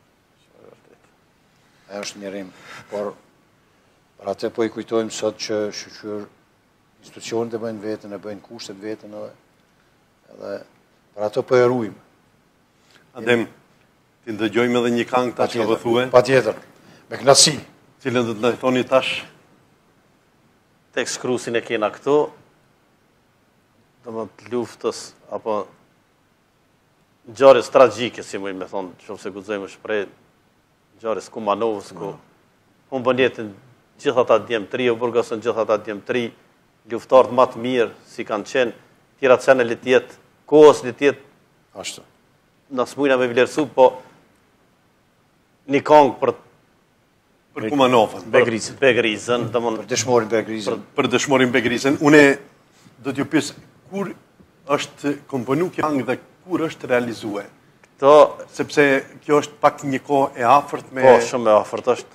E është një rim. Por, për atë po i kujtojmë sot që shqyqyr institucionet e bëjnë vetën, e bëjnë kushtet vetën edhe, edhe për atë po e rujmë. Adem, ti ndëgjojmë edhe një këngë tash që vëthue, Pa tjetër, me knatësi. cilën dhe të në thoni tash, Tek shkrusin e kena këtu, dhe më të luftës, apo ngjarjes tragjike, si më me thonë, shumë se guxojmë shpreh, ngjarjes Kumanovës, ku humbën jetën gjithë ata djemtri, u burgosën gjithë ata djemtri, luftarët më të mirë, si kanë qenë, tjera cene le tjetë, kohës le tjetë, Ashtu. në smujna me vlerësu, po një kongë për Për Kumanovën. Begrizën. Begrizën, dhe mund, Për dëshmorin Begrizën. Për dëshmorin Begrizën. Une do t'ju pyes kur është komponu kjo këngë dhe kur është realizue. këto, Sepse kjo është pak një kohë e afërt me... po, shumë e afërt është.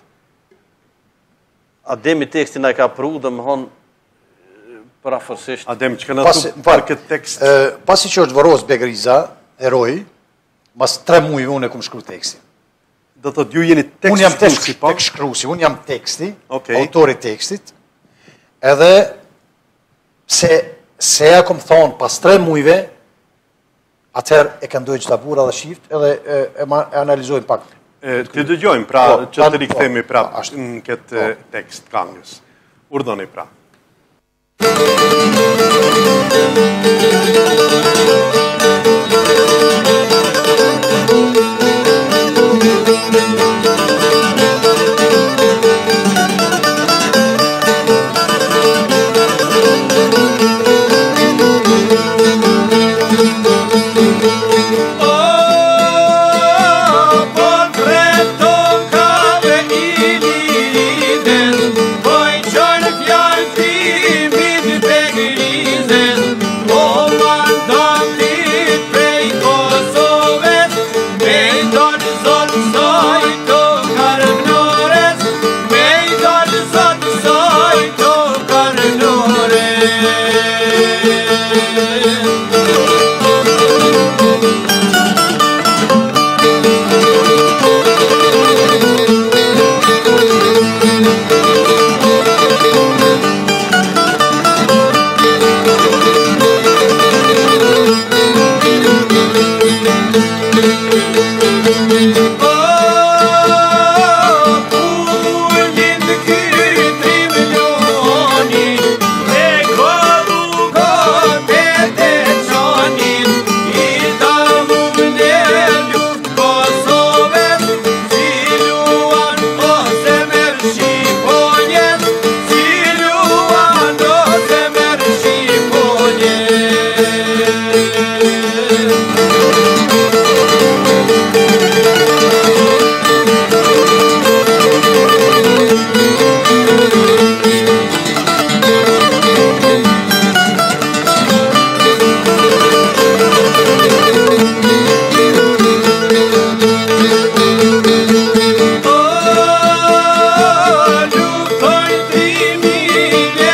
Ademi tekstin e ka pru, dhe më thonë, për afërsisht. Adem, që kanë Pasi, atu për këtë tekst... ë, pasi që është vëros Begriza, eroj, mas tre mujve unë e kum shkru tekstin. Do të ju jeni tekst Unë jam tekst shkruesi, po? tekst shkruesi, unë jam teksti, Okej. autori tekstit, edhe se, se ja kom thonë pas tre mujve, atëherë e kanë dojë qëta bura dhe shift, edhe e, e, ma, e analizojnë pak. E, Të dëgjojmë pra Po, që të po, rikthemi pra po, ashtu. në këtë tekst këngës. Urdhoni pra.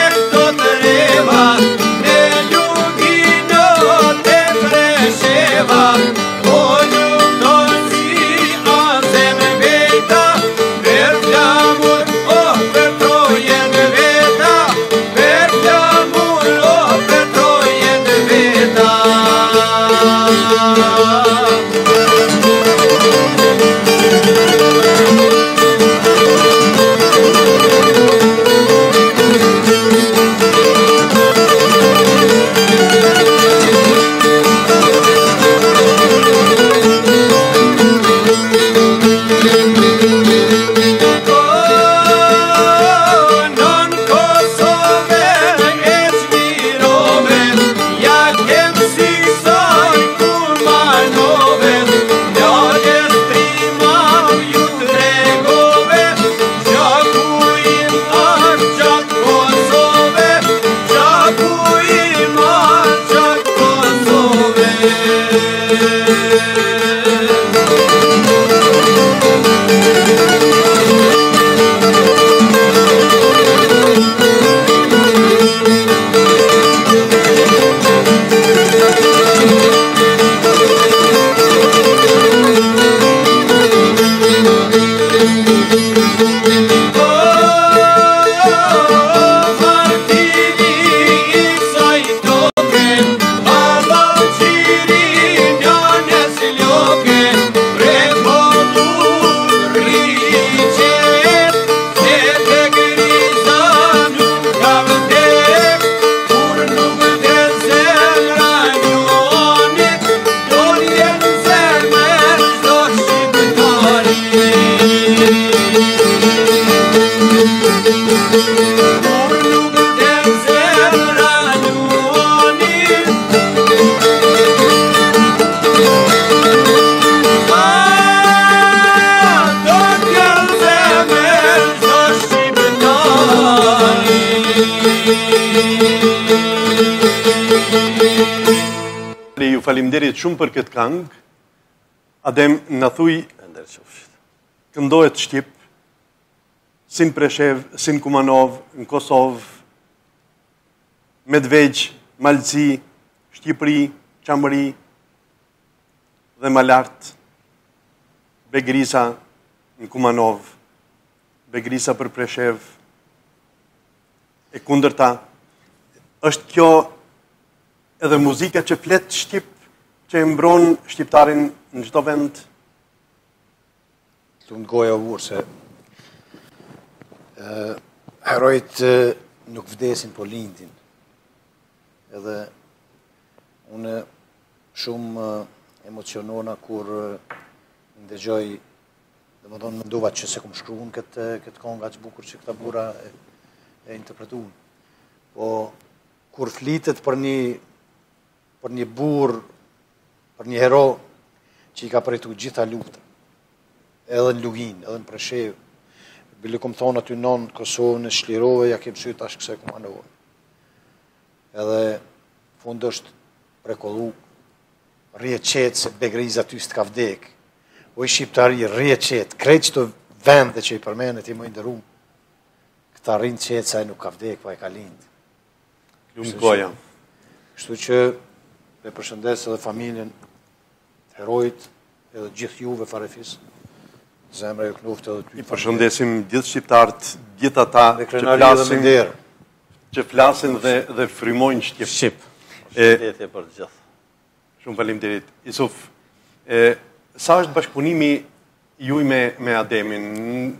Sheva Ju faleminderit shumë për këtë këngë. Adem na thuj këndohet shqip, si në Preshev, si në Kumanov, në Kosovë, Medvegjë, Malëci, Shqipëri, Qamëri dhe më lartë, Begrisa në Kumanov, Begrisa për Preshev, e kundërta. Është kjo edhe muzika që flet shqip, që e mbron shqiptarin në çdo vend? Të në goja vurë se uh, herojt uh, nuk vdesin po lindin. Edhe unë shumë uh, emocionona kur uh, ndëgjoj, dhe më thonë mendova që se kom shkruun këtë, këtë konga që bukur që këta bura e, e interpretuun. Po kur flitet për një për një burr, për një hero që i ka përjetu gjitha lufta, edhe në Lugin, edhe në Preshev, bile kom thonë aty non Kosovë në Shlirove, ja kem syt tash këse komandovë. Edhe fund është prekollu, rje qetë se Begriza ty s'të ka vdek. O i shqiptari, rje qetë, krejt që të vende që i përmenet i më ndërum, këta rinë qetë sa e nuk ka vdek, pa e ka lindë. Lumë goja. Kështu që e përshëndes edhe familjen, herojt, edhe gjithë juve farefis, zemre ju knuftë edhe ty. I përshëndesim gjithë shqiptarët, gjithë ata që flasin, që flasin dhe, dhe frymojnë shqip. Shqip. Shëndetje për gjithë. Shumë faleminderit. Isuf, e, sa është bashkëpunimi juj me, me Ademin?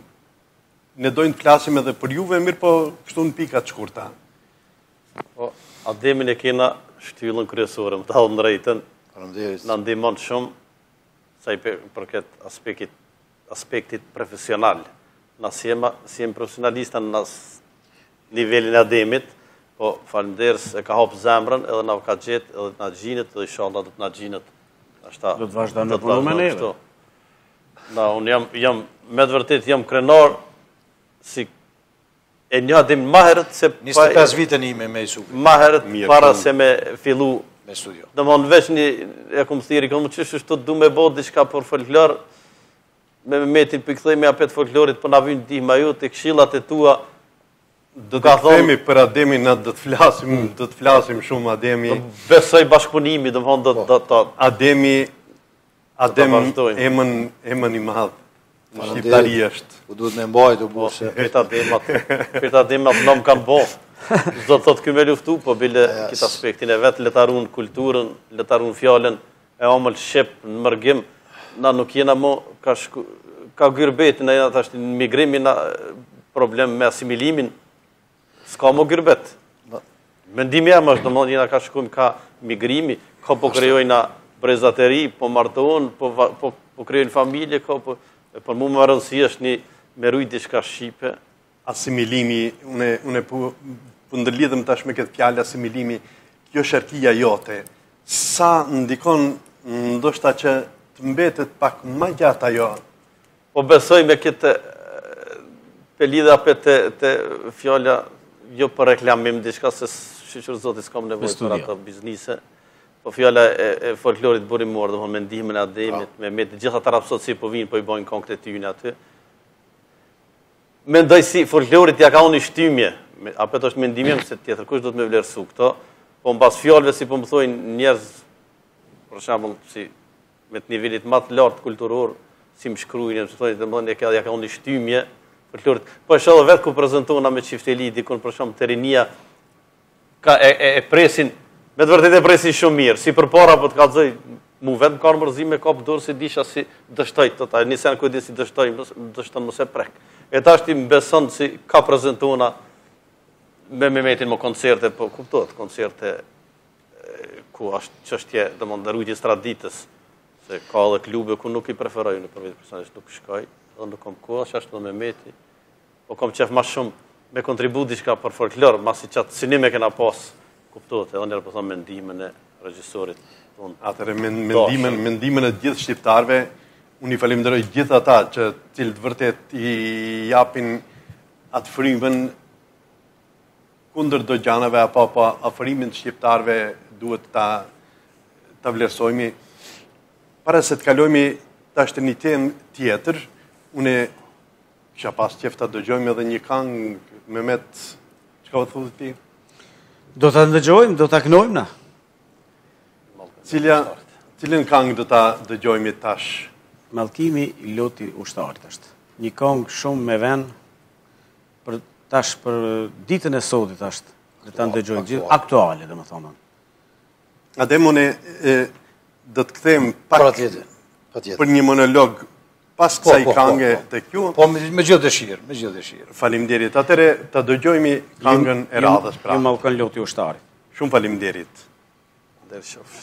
Ne dojnë të flasim edhe për juve, mirë po kështu në pikat shkurta. Po, Ademin e kena shtyllën kryesore, më të halë në rejten, Faleminderit. në ndimon shumë, sa i për këtë aspektit, aspektit profesional. Na si jem, si jem profesionalista në nivelin e Ademit, po faleminderit e ka hapë zemrën, edhe na ka gjetë, edhe të na gjinët, edhe inshallah do të na gjinët. Do të vazhdojnë në punu me neve. Na, unë jam, jam, me të vërtet jam krenar, si e një Adem ma herët se... njëzet e pesë vitën ime me Isufi. Ma herët para se me fillu... Me studio. Dhe më në veç një, e kom thiri, kom që shështë të du me bo diçka për folklor, me me metin për këthej me apet folklorit, për na vynë dihma ju, të këshillat e tua, Do të themi për Ademin, na do të flasim, do të flasim shumë Ademi. Besoj bashkëpunimi, do të thonë do të... Ademi, Adem vazhdojmë. emën, emën i madh. Në shqiptari është. U duhet me mbajt, u burë se... Pirta demat, pirta demat në më kanë bo. Do të thotë këmë e luftu, po bile këtë aspektin e vetë, letarun kulturën, letarun fjallën, e omëll shqip në mërgim, na nuk jena mo, ka, shku, ka gyrbet, na jena tashti në migrimi, na problem me asimilimin, s'ka mo gyrbet. Mendimi jam është, do më jena ka shkujmë ka migrimi, ka po krejojna brezateri, po martohen, po, po, po krejojnë familje, ka po... Për mu më rëndësi është një me rujt diçka shqipe. Asimilimi, une, une po, po ndërlidhëm tash me këtë fjallë asimilimi, kjo shërkia jote, sa ndikon ndoshta që të mbetet pak më gjatë ajo? Po besoj me këtë pe lidha pe të, të fjalla, jo për reklamim diçka, se shqyqër zotit s'kam nevojë për ato biznise. Po fjalla e, e folklorit burimor, dhe me ndihmën e Ademit, me me të gjitha të rapsot si po vinë, po i bojnë konkret të tyjnë aty. Mendoj si folklorit ja ka unë i shtymje, apet është mendimjem se tjetër, kush do të me vlerësu këto, po në bas fjallëve si po më thojnë njerëz, për shambull, si me të nivellit ma të lartë kulturor, si më shkrujnë, më thojnë, dhe më thojnë, ja ka unë i shtymje, folklorit. Po e shodhe vetë ku prezentona me qifteli, dikun për shumë të rinia, ka e, e, e presin, me të vërtet e presin shumë mirë, si për para, po të kalëzoj, mu vetë më kanë mërzime, ka për dorë si disha si dështoj, të ta, njësen kujdin si dështoj, dështoj mëse prek. E ta është i më beson si ka prezentona me me metin më koncerte, po kuptot, koncerte ku është qështje dhe më ndërujtjes traditës, se ka edhe klube ku nuk i preferoj, në përvejt personisht nuk shkoj, edhe nuk kom ku, është ashtë dhe me meti, po kom qef ma shumë me kontribu diçka për folklor, ma si qatë sinime kena pas, kuptot, edhe njerë po thonë mendimën e regjisorit. Atëre, mendimin, mendimin e gjithë shqiptarve, unë i falimderoj gjithë ata që cilët vërtet i japin atë frymën kundër do gjanave, apo apo afrimin të shqiptarve duhet ta ta vlerësojmë. Para se të kalojmë tash të një temë tjetër, unë kisha pas qejf ta dëgjojmë edhe një këngë Mehmet, çka u thotë ti? Do ta ndëgjojmë, do ta kënojmë na. Cila cilën këngë do ta dëgjojmë tash? Mallkimi i loti ushtarit është. Një këngë shumë me vend për tash për ditën e sotit është. Do ta ndëgjojmë gjithë aktuale, domethënë. Adem unë do të kthejmë pak Patjetër. Patjetër. për një monolog pas Po, kësaj po, po, këngë po. tek ju. Po me, me gjithë dëshirë, me gjithë dëshirë. Faleminderit. Atëre ta dëgjojmë këngën e radhës pra. Ju mallkon loti ushtarit. Shumë faleminderit. Dhe qofsht.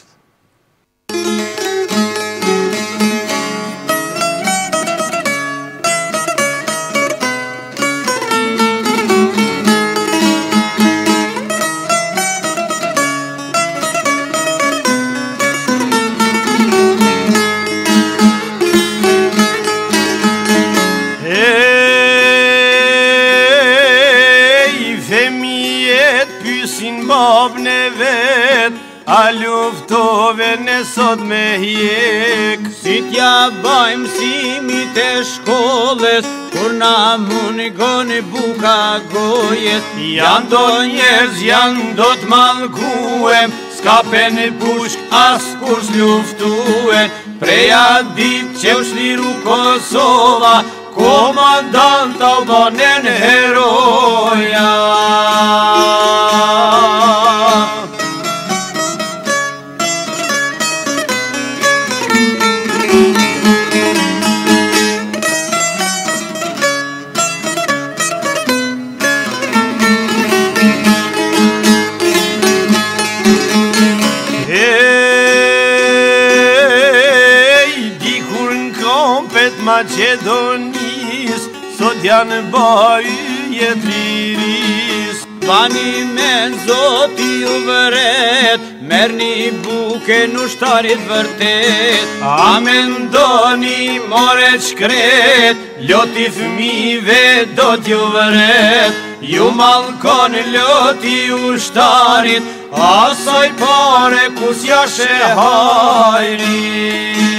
Babën e vet, a luftove në sot me hjek. Si t'ja bajmë simit e shkollës, kur na mungon buka gojes. Janë do njerëz, janë do t'mallkuem, s'kapen e pushk as kur s'luftuen. Preja dit që u shliru Kosova, komandanta u banen heroja. Macedonis, sot janë baje liris. Bani me zoti u vëret, merni buke në ushtarit vërtet. A me ndoni more qkret, loti fëmive do t'ju vëret. Ju mallkon loti ushtarit, asaj pare kus jashe hajri.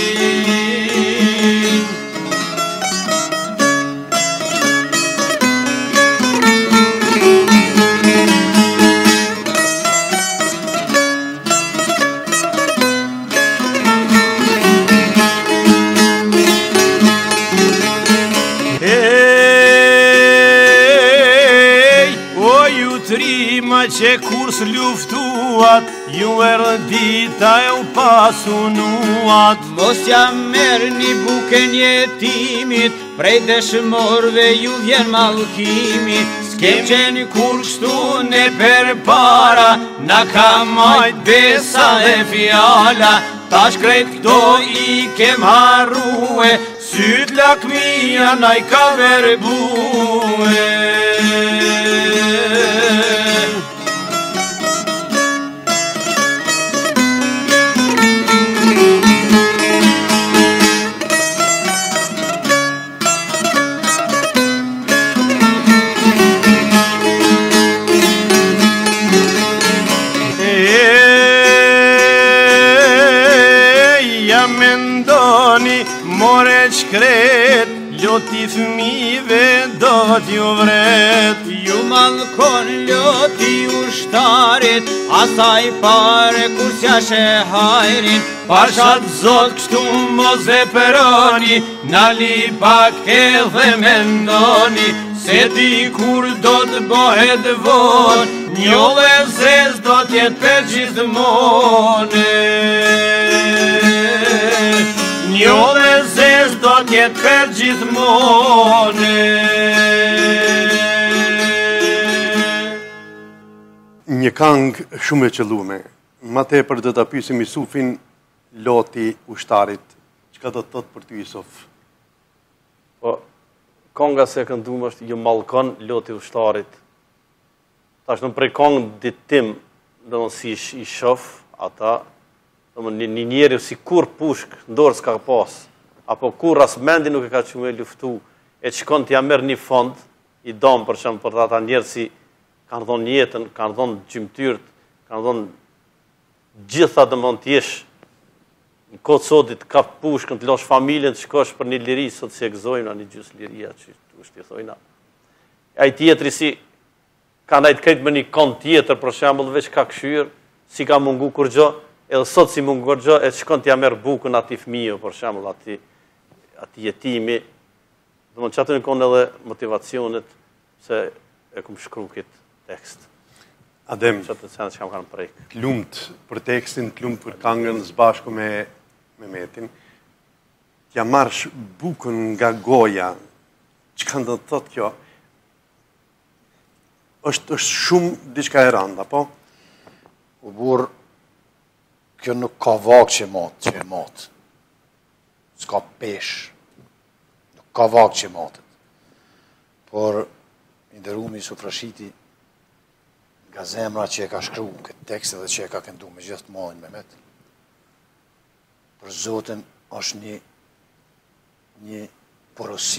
Që kur s'luftuat, ju erdita e u pasunuat. Mos ja merë një buken jetimit, prej dëshmorve ju vjen mallkimit. S'kem qenë kur kështu ne per para, na ka majt besa dhe fjala. Tash krejt këto i kem harrue, syt lakmia na i ka verbue. More qkret, loti fëmive do t'ju vret. Ju mallkon loti ushtarit, asaj pare kur s'jashe hajrin. Pashat zot kështu mos e peroni, nali pak edhe mendoni. Se di kur do t'bohet von, njolle zez do t'jet për gjithmone. Njolle zez do t'jet për gjithmone. Një këngë shumë e qëllume. Ma tepër do ta pyesim Jusufin, loti ushtarit. Çka do të thotë për ty Jusuf? Po, konga se këndum është ju mallkon loti ushtarit. Tash në prej kongë ditim, dhe më si i shof ata, një, një njeri si kur pushk ndorë s'ka pas, apo kur as mendi nuk e ka që me luftu, e që shkon t'ja merë një fond, i dom për shumë për ata njerë si kanë dhonë jetën, kanë dhonë gjymtyrët, kanë dhonë gjitha dhe mund t'jesh në kodë sotit ka pushkën, të losh familjen, të shkosh për një liri, sot si e gëzojna një gjusë liria, që të është të thojna. A i tjetëri si ka najtë krejtë me një kond tjetër, për shambull veç ka këshyrë, si ka mungu kur gjo, edhe sot si mungu kur gjo, e shkon t'ja merë bukën ati fëmijë, për shambull ati, ati jetimi. Dhe mund që atë në konë edhe motivacionet, se e kumë shkru këtë tekst. Adem, Që të senë që kam kanë prejkë. të lumt për tekstin, të lumt për këngën, zbashku me Mehmetin, t'ja marrësh bukën nga goja, që kanë të thotë kjo, është, është shumë diçka e randa, po? U burë, kjo nuk ka vakë që e matë, që e matë. S'ka pesh. Nuk ka vakë që e matët. Por, i nderumi Sufrashiti, nga zemra që e ka shkru në këtë tekst dhe që e ka këndu me gjithë të madhin Mehmet, për Zotin është një, një porosi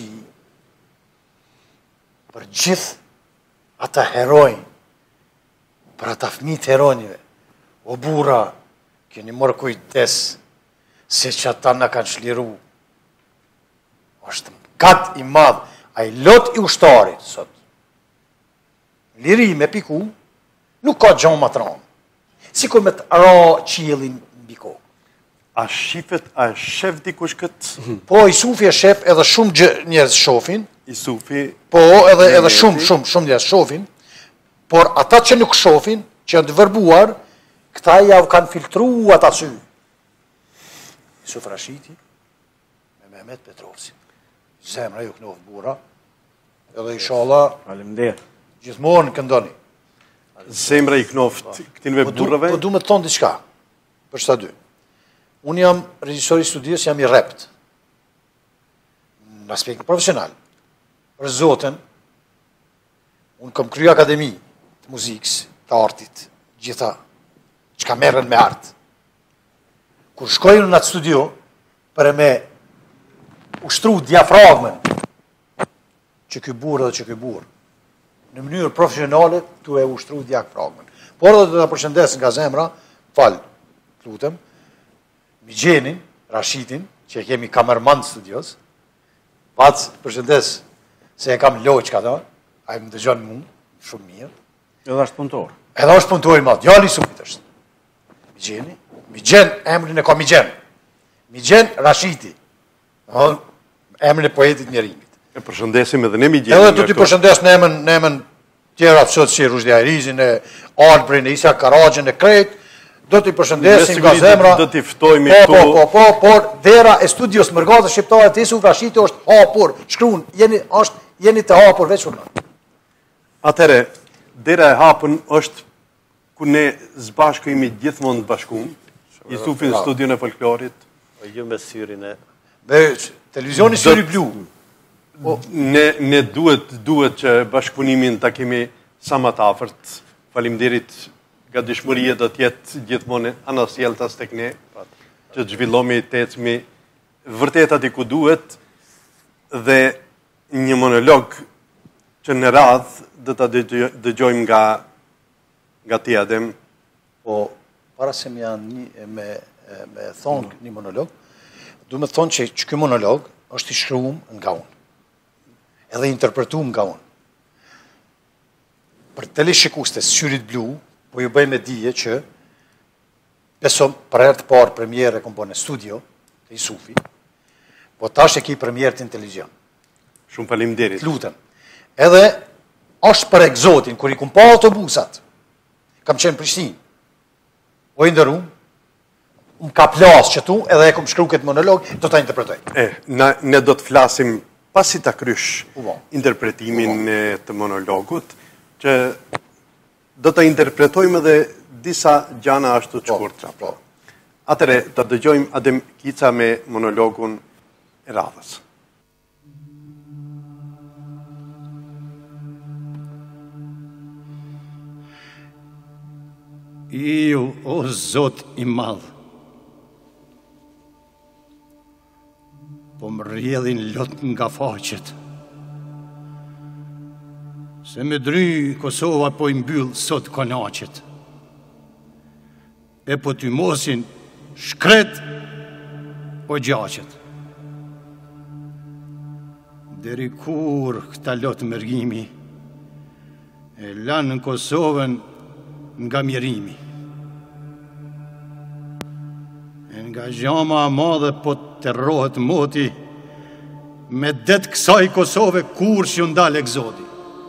për gjithë ata herojnë, për ata fëmijët heronjve. O bura, keni mërë kujtes se që ata në kanë shliru. është kat i madh, a i lot i ushtarit, sot. Liri me piku, nuk ka gjonë më të ranë. Si kur me të ra qilin në biko. A shifet, a shef dikush këtë? Po, Isufi e shef edhe shumë gjë njerëz shofin, Isufi, po, edhe, edhe shumë, shumë, shumë njerëz shofin, por ata që nuk shofin, që janë të vërbuar, këta ja kanë filtru ata sy. Sufrashiti me Mehmet Petrovci. Zemra ju kënov bura, edhe inshallah, Faleminderit. gjithmonë këndoni. zemra i knoft këtinve Po du, burrave, po du me të thonë diçka, për shta dy. Unë jam regjisor i studios, jam i rept, në aspekt profesional. Për Zotin, unë kam kryu akademi të muzikës, të artit, gjitha, që ka merren me art. Kur shkojnë në atë studio, për e me ushtru diafragmen, që ky burë dhe që ky burë, në mënyrë profesionale, tu e ushtru diafragmen. Por edhe të të përshëndes nga zemra, falë, të lutem, Migjenin, Rashitin, që e kemi kamerman të studios, Vac, përshëndes, se e kam loq këta, a i më dëgjon mu, shumë mirë. Edhe është punëtor. Edhe është punëtor i madh, djali i Sufit është. Migjeni, Migjen, emrin e ka Migjen. Migjen Rashiti. Domthon, emrin e poetit njerimit. e përshëndesim edhe ne mi gjenë. Edhe do t'i përshëndes në emën, në emën tjera të sot si Rushdi Ajrizin, e Albrin, e Isa Karajën, e Krejt, do t'i përshëndesim nga zemra. Do t'i ftojmë Po, këtu. po, po, po, por dera e studios Mërgazë Shqiptare të Isuf Rashiti është hapur, shkruan, jeni, është, jeni të hapur veç unë. Atere, dera e hapën është ku ne zbashkojmë gjithmonë të bashkuar, Isufi në studion e folklorit. Po ju me syrin e... Me televizioni syri blu. Ne, ne duhet, duhet që bashkëpunimin të kemi sa më të afërt. Faleminderit nga dëshmëria do t'jetë gjithmonë anasjeltas tek ne, që të zhvillomi të ecmi vërtet aty ku duhet, dhe një monolog që në radhë dhe ta dëgjoj- dëgjojmë nga, nga ti Adem. Po, para se më janë një, me, me thonë një monolog, du me thonë që, që ky monolog është i shkruum nga unë, edhe interpretuum nga unë. Për teleshikuestes Syrit Blu, po ju bëjmë dije që besom për herë të parë premierë e kom bërë në studio të Isufi, po tash e ki premierë të në televizion. Shumë faleminderit. Të lutem. Edhe është për egzotin, kur i kum pa autobusat, kam qenë Prishtinë, o i ndërum, më ka plasë që tu, edhe e kom shkru këtë monolog, do të interpretoj. E, na, ne do të flasim pasi ta krysh U bo. interpretimin e të monologut, që do të interpretojmë edhe disa gjana ashtu të Po, shkurtra. po. Atëre, të dëgjojmë Adem Kica me monologun e radhës. Ju, o Zot i madh, po më rrjedhin lot nga faqet, se me dry Kosova po i mbyll sot konaqet. e po ty mosin shkret o gjaqet. Deri kur këta lotë mërgimi e lanë në Kosovën nga mjerimi. E nga gjama a madhe po të rohet moti, me det kësaj Kosove kur që ndalë egzodi.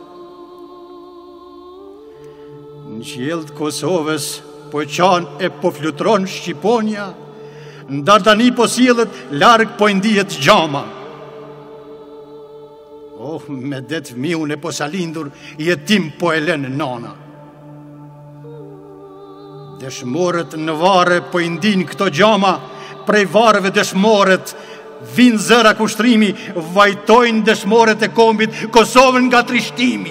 Në qiell të Kosovës po qanë e po flutron Shqiponia, në Dardani po sillet larg po ndihet gjama. Oh, me det fëmiun e po salindur, jetim po e lënë nana. Dëshmorët në vare po i ndin këto gjama, prej vareve dëshmorët, vinë zëra kushtrimi, vajtojnë dëshmorët e kombit Kosovën nga trishtimi.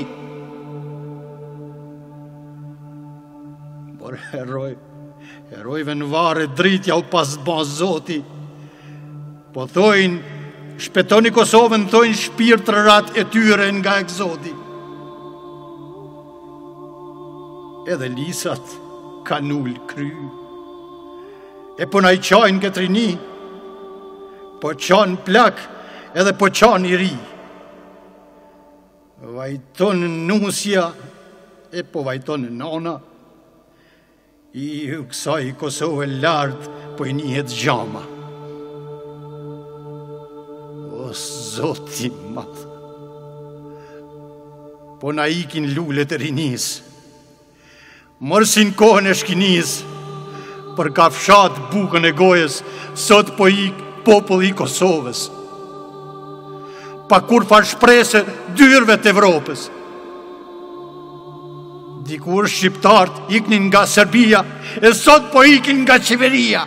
Por heroj, herojve në vare dritja u pas ba zoti, po thojnë, shpetoni Kosovën, thojnë shpirt rrat e tyre nga egzodi. Edhe lisat kanull kry, e po na i qajnë këtë rini, po qanë plak edhe po qanë i ri. Vajton nusja e po vajton nana, i u kësaj Kosovë lartë po i njihet gjama. O zoti madh, po na ikin lullet e rinis, mërsin kohën e shkinis, për ka fshat bukën e gojës, sot po ik popull i Kosovës. Pa kur far shprese dyrve të Evropës. Dikur shqiptart iknin nga Serbia, e sot po ikin nga qeveria.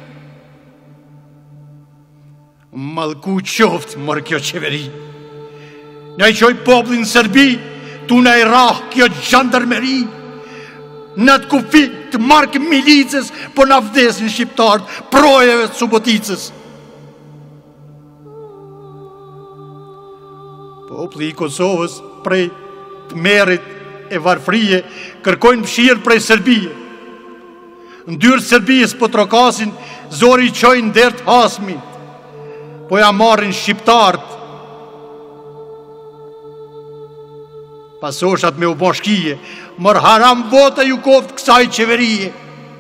Malku qoftë mërë kjo qeveri. Në i qoj poplin Serbi, tu në i rah kjo gjandarmeri. Në të kufi të markë milicës, po në vdesin shqiptartë projeve të Suboticës. Popli i Kosovës prej të merit e varfrije kërkojnë pëshirë prej Serbije. Ndyrë Serbijës po trokasin, zori i qojnë dert hasmit, po ja marrin shqiptartë. Pasoshat me u bashkije, mër haram vota ju koftë kësaj qeverije.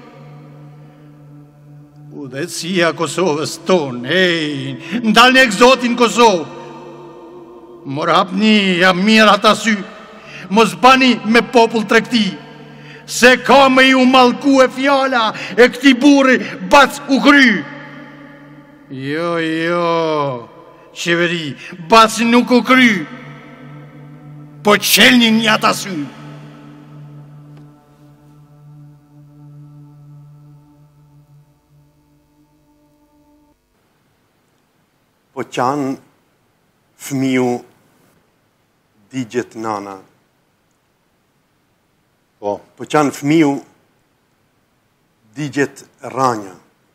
Udhëtësia Kosovës tonë, ej, ndalë në egzotin Kosovë. Mër hapni, jam mirë ata sy, mos bani me popull trekti, se ka me ju malku e fjala e këti buri bac u kry. Jo, jo, qeveri, bac nuk u kry, po qelnin një ata sy. Po qanë fëmiu digjet nana. Po, Po qanë fëmiu digjet ranja.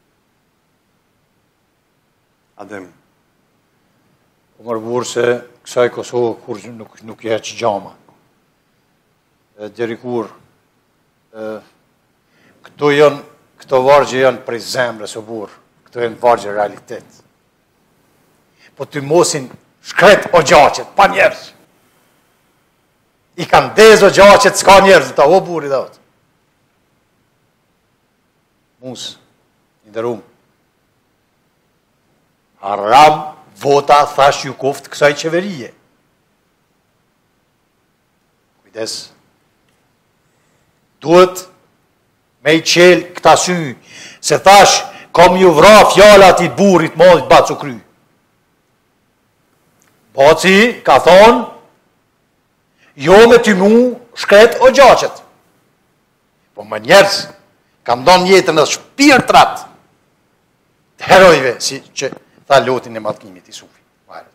Adem. po mërë burë se kësaj Kosovë kur nuk, nuk je që gjama. E, deri kur, e, këto janë, këto vargje janë prej zemrës o burë, këto janë vargje realitet. Po të mosin shkret o gjaqet, pa njerës. I kanë dez o gjaqet, s'ka njerës, ta o buri dhe otë. Mus, i ndërum. Haram vota thash ju koft kësaj qeverije. Kujdes. Duhet me i qel këta sy, se thash, kom ju vra fjala ati burit modit bacu kry. Baci ka thonë, jo me ty mu shkret o gjaqet. Po më njerës, kam donë jetën dhe shpirtrat të herojve, si që tha lotin e matkimit i Sufi.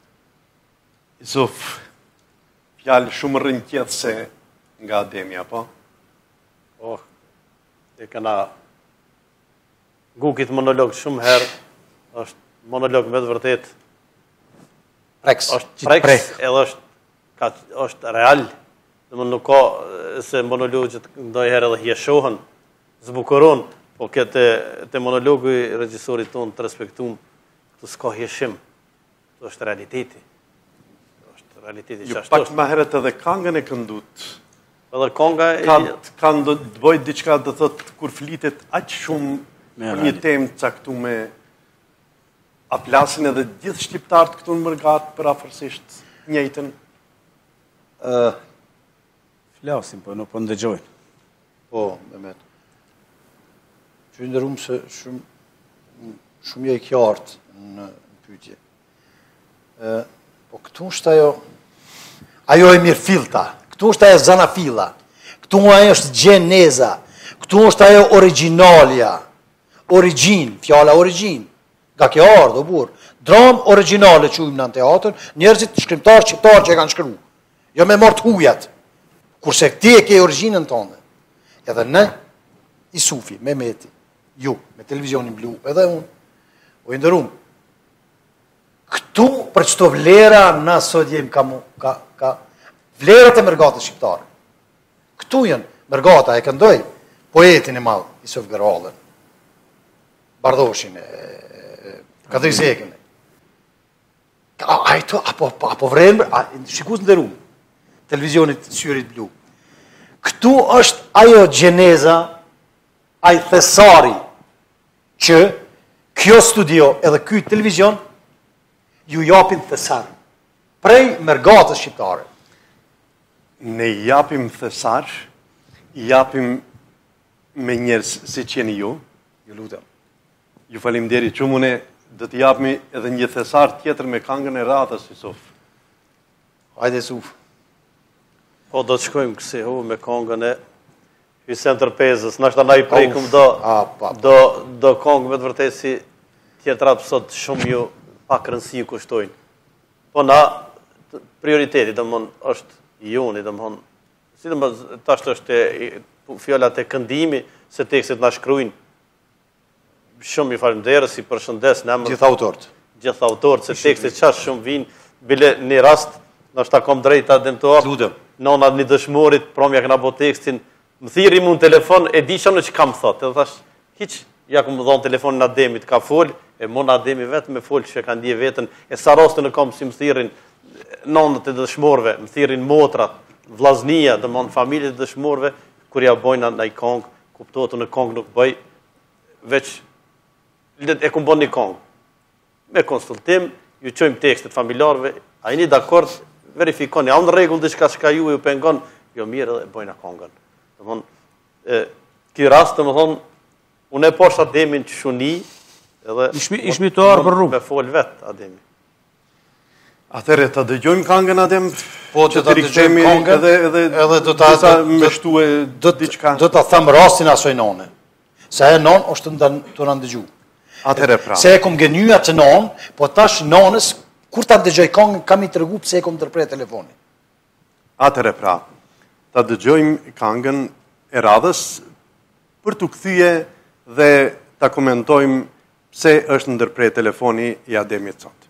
Isuf, fjalë shumë rënqethëse nga Ademja, po? Oh, e kana gukit monolog shumë herë, është monolog me të vërtet, Preks. është preks, edhe është, ka, është real, dhe më nuk ka se monologjet ndoj herë edhe hjeshohen, zbukuron, Po këtë te monologu i regjisorit tonë të respektum, të s'ka heshim, të është realiteti. Të është realiteti Ju që ashtu pak është. më herët edhe kangën e këndut. Edhe konga Ka, e... ka të bëjt diçka dhe thot, kur flitet aq shumë Me për një reali. temë caktume, a plasin edhe gjithë shqiptarët këtu në Mërgat për afërsisht njëjtën? Ë, Flasim, po nuk po ndëgjojnë. po, Mehmet. Që ndërum se shumë shumë je i qartë në pyetje. Ë, po këtu është ajo ajo e mirë filta. Këtu është ajo zanafilla. Këtu ajo është gjeneza. Këtu është ajo originalja. Origin, fjala origin. Nga kjo ardhë, o burë. Dram originale që ujmë në teatr, njerëzit shkrimtar shqiptar që e kanë shkru. Jo me mort hujat. Kurse ti e ke originën tonë. Edhe në Isufi, me Meti, ju, me televizionin blu, edhe unë, o i ndërum. Këtu për qëto vlera na sot jem ka, mu, ka, ka vlerat e mërgatës shqiptare. Këtu jenë, mërgata e këndoj, poetin e madhë, Isuf Gerallën, Bardoshin, e, Kadri Zekën. A, a, to, apo, apo vrenë, shikus në derum, televizionit syrit blu. Këtu është ajo gjeneza, aj thesari, që kjo studio edhe ky televizion ju japin thesar. Prej mërgatës shqiptare. Ne japim thesar, japim me njerëz si qeni ju, Ju lutem. ju falimderit që mune dhe të japmi edhe një thesar tjetër me kangën e radhës, Yusuf. Hajde Suf. Po do të shkojmë kësi hu me kongën e Hysem Tërpezës, nështë na i prekum do, a, pa, pa. do, do kongë me të vërtet si tjetërat pësot shumë ju pak rëndësi kushtojnë. Po na, t- prioriteti dhe mënë është i joni, dhe mënë, si dhe mënë tashtë është e, fjallat e këndimi, se tekstit na shkrujnë. Shumë i falimderës, i përshëndes në emër Gjithë autorët. gjithë autorët, se tekstit qash shumë vinë, bile një rast, nështë ta kom drejta dhe më të apë, Lutem. nona një dëshmorit, promja këna bo tekstin, më thiri mu në telefon, e di që në që kam thot, edhe thash, hiq, ja ku më dhonë telefonin Ademit, ka fol, e mo në Ademi vetë me fol që e ka ndje vetën, e sa rastën e kom si më thirin nonët e dëshmorve, më thirin motrat, vlaznia, dhe më në familje të dëshmorve, kur ja bojnë në i kongë, kuptohet në kongë nuk bëj, veç e ku bon një kongë. Me konsultim, ju qojmë tekstet familjarve, a jeni dakord, verifikoni, a unë regull dhe shka shka ju e ju pengon, jo mirë edhe bojna kongën. Dhe mon, e, ki rast të më thonë, unë e poshtë Ademin që shuni, edhe... Ishmi- ishmitar për rrugë. Me fol vetë, Ademi. Atëre, të dëgjojmë kangën Adem, Po, që ta rikthehemi dëgjojmë kongën, edhe, edhe, edhe do ta- disa do- me shtue Do diçka. të do ta them rastin asoj none. Se e non është të të na ndëgju. Atëre pra. Se e kom gënyja të non, po tash nonës, kur ta dëgjoj kongën, kam i tregu pse e kom tërpre telefonin. Atëre pra, ta dëgjojmë kangën e radhës për të kthye dhe ta komentojmë pse është ndërprer telefoni i Ademit sot.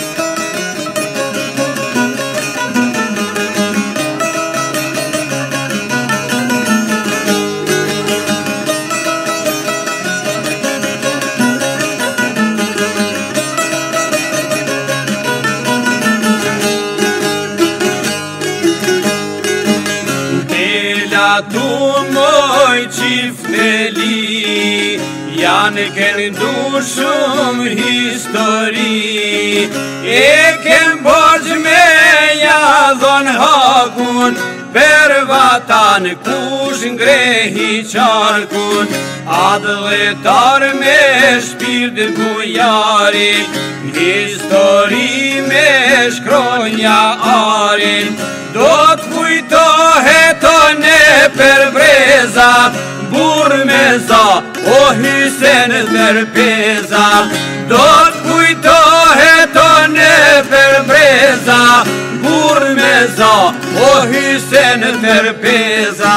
Tu moj qifteli, janë këndu shumë histori, e kem borgj me jadhon hakun, për vatan kush ngrehi qarkun, adhletar me shpirt bujari, histori me shkronja arin, do të kujtohet o ne për breza, burë me za, o Hysen Tërpeza. Do të kujtohet o ne për breza, burë me za, o Hysen Tërpeza.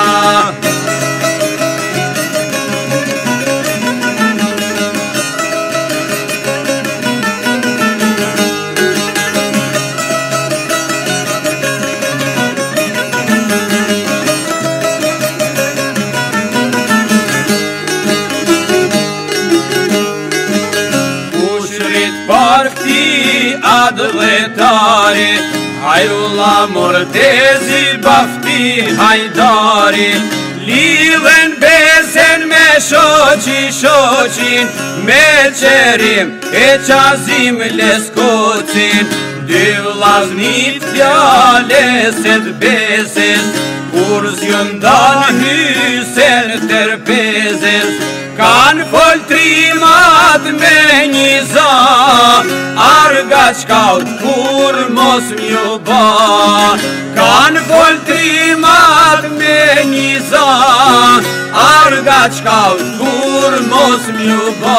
barfti adletari, Hajrullah Mortezi bafti hajdari, lidhen besen me shoqi shoqin, me qerim e qazim leskocin, dy vllaznit fjaleset beses, kur zjëndan hysen tërpezes, kan foltrimat me një za, arga qkaut kur mos m'ju ba. Kan foltrimat me një za, arga qkaut kur mos m'ju ba.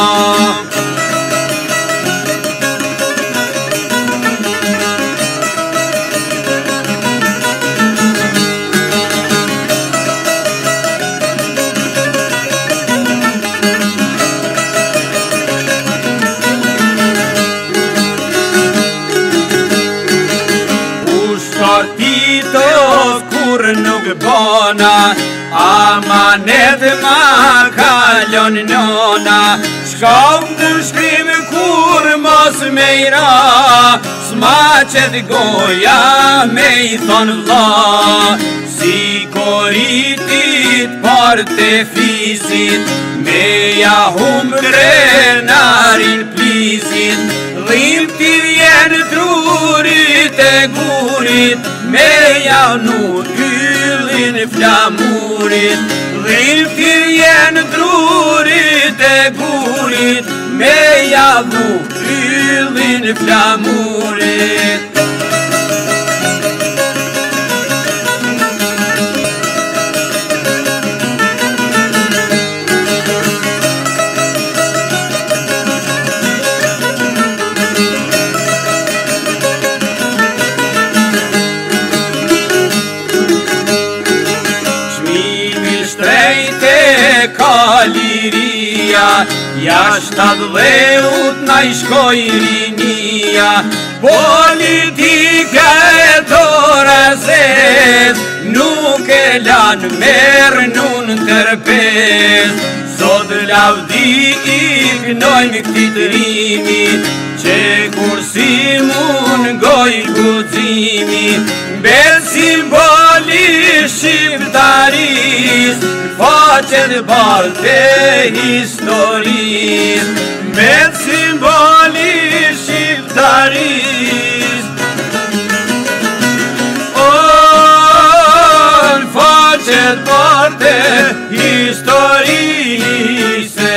Kur nuk bona, amanet ma kalon nona, shkau në shkrim kur mos me ira, s'ma qed goja me i thon vlla, si koritit par të fisit, me ja hum grenarin plisit, dhim t'i vjen trurit e gurit, me janu yllin flamurit, dhim t'i vjen trurit e gurit, me janu yllin flamurit. Liria, jashtat dheut na i shkoj rinia, politika e tora zez, nuk e lan merë nun tërpez. Sot lavdi i knojmë këti trimi, që kur si mun goj guximi, bel simboli shqiptaris, faqet balte historis, bel simboli shqiptaris. On faqet balte historise.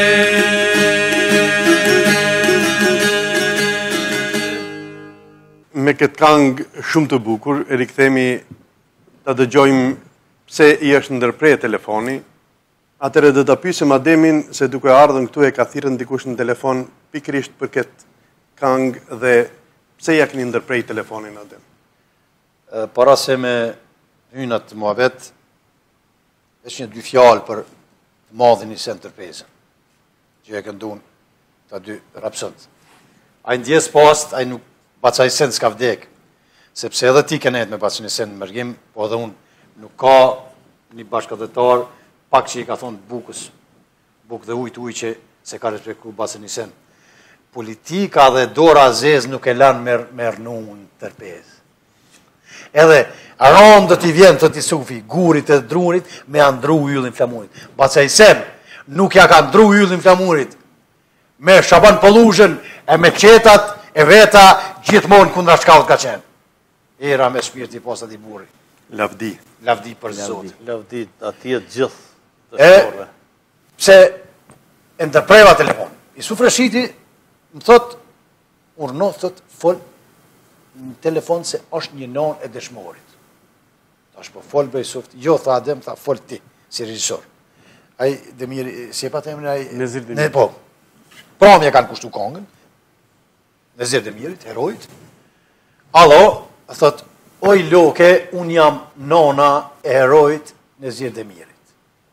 Me këtë këngë shumë të bukur, e rikthemi të dëgjojmë pse i është ndërprer telefoni, atëre dhe të pysim Ademin se duke ardhën këtu e ka thirrën dikush në telefon pikërisht për këtë këngë dhe pse ja keni ndërprej telefonin Adem. Para se me hynat të muhabet, është një dy fjalë për madhin i sen tërpezën, që e këndun të dy rapsënd. A i ndjes post, a i nuk bacaj sen s'ka vdek, sepse edhe ti kenet me bacaj një sen në mërgjim, po edhe unë nuk ka një bashkëdhetar, pak që i ka thonë bukës, bukë dhe ujtë ujtë që se ka respektu bacaj një sen. Politika dhe dora zez nuk e lanë mer, mernu në tërpez. Edhe aron dhe t'i vjen të t'i sufi, gurit e drunit, me andru yllin flamurit. Bacaj sen nuk ja ka ndru yllin flamurit, me Shaban Pëlluzhen e me qetat e veta gjithmonë kundra shkaut ka qenë. Era me shpirti posat i burri. Lavdi. Lavdi për Zotin. Lavdi atje gjithë të E, shkorve. pse e ndërpreva telefon. Isuf Rashidi më thot, urno thot, fol në telefon se është një non e dëshmorit. Ta është po fol bëj Isuf, jo tha Adem, tha fol ti, si regjisor. Ai Demiri, si e pa temin ai? Nezir Demiri. Ne po. Pramje kanë kushtu kongën, Nezir Demirit, herojt. Allo, thot, oj loke, unë jam nona e herojt Nezir Demirit.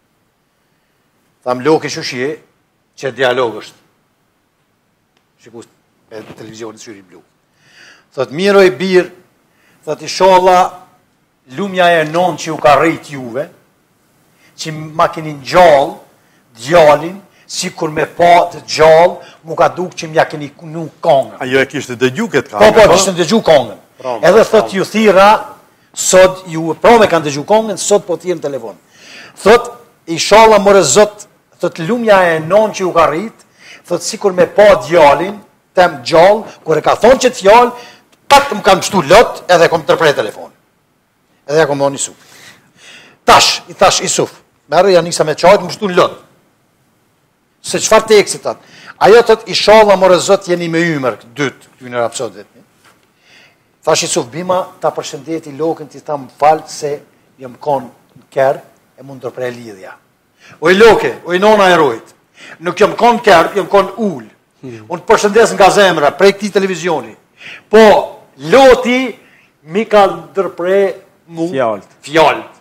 Tham loke shushje, që dialog është. Shikus e televizionit Syri Blu. Thot, miroj birë, thot, isholla, lumja e non që ju ka rejt juve, që ma keni gjallë, djalin, si kur me pa të gjallë, mu ka duk që mja keni nuk kongën. Ajo e kishte dëgju këtë Po, kongën. po, kishtë në dëgju kongën. Edhe thot ju thira, sot ju pra me kanë dëgju kongën, sot po t'jirë në telefon. Thot, i shala mërë zot, thot lumja e non që ju ka rrit, thot si kur me pa djallin, tem gjallë, kur e ka thonë që t'jallë, pat më kanë qëtu lot, edhe kom tërprej telefon. Edhe kom on Isuf. Tash, i tash Isuf, merë janë nisa me qajtë, më qëtu lot. Se qëfar të eksitat? Ajo thot, i shala mërë zot, jeni me ymer, dytë, këtë në rapsot vetë. Thash Isuf, bima ta përshëndeti lokën të ta më falë se jam konë në kërë e mund të përprej lidhja. O i loke, o i nona e rojt, nuk jam konë kërë, jam konë ullë. Unë të përshëndes nga zemra, prej këti televizioni. Po, loti mi ka ndërprej mu Fjallët. fjallët.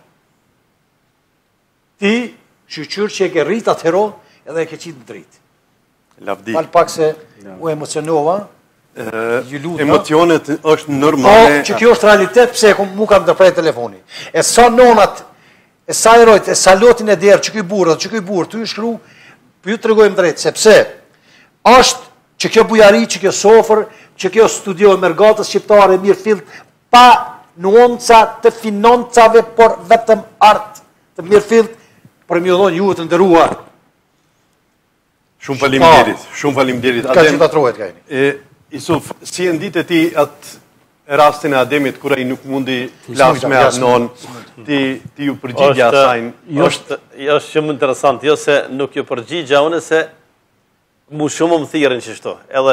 Ti, shqyqyrë që e ke rrit atë hero, edhe e ke qitë në dritë. Lavdi. Falë pak se u emocionova, ju luta. Emocionet është Po, normale. që kjo është realitet, pse e mu kam ndërprej telefoni. E sa nonat, e sa e rojt, e sa lotin e derë, që kjo burë, që kjo burë, tu ju shkru, për ju të regojmë drejtë, sepse është që kjo bujari, që kjo sofer, që kjo studio e mergatës shqiptare, mirë filt, pa nuanca të financave, por vetëm artë të mirë filt, për mjë dhonë ju të ndëruar. Shumë faleminderit, shumë faleminderit. Ka që të trojët ka jeni. E, Isuf, si e nditë ti atë rastin e Ademit, kura i nuk mundi flasë me atë non, ti, ti ju përgjigja asajnë. Është është shumë interesant, jo se nuk ju përgjigja, une se mu shumë më thirin që shto. Edhe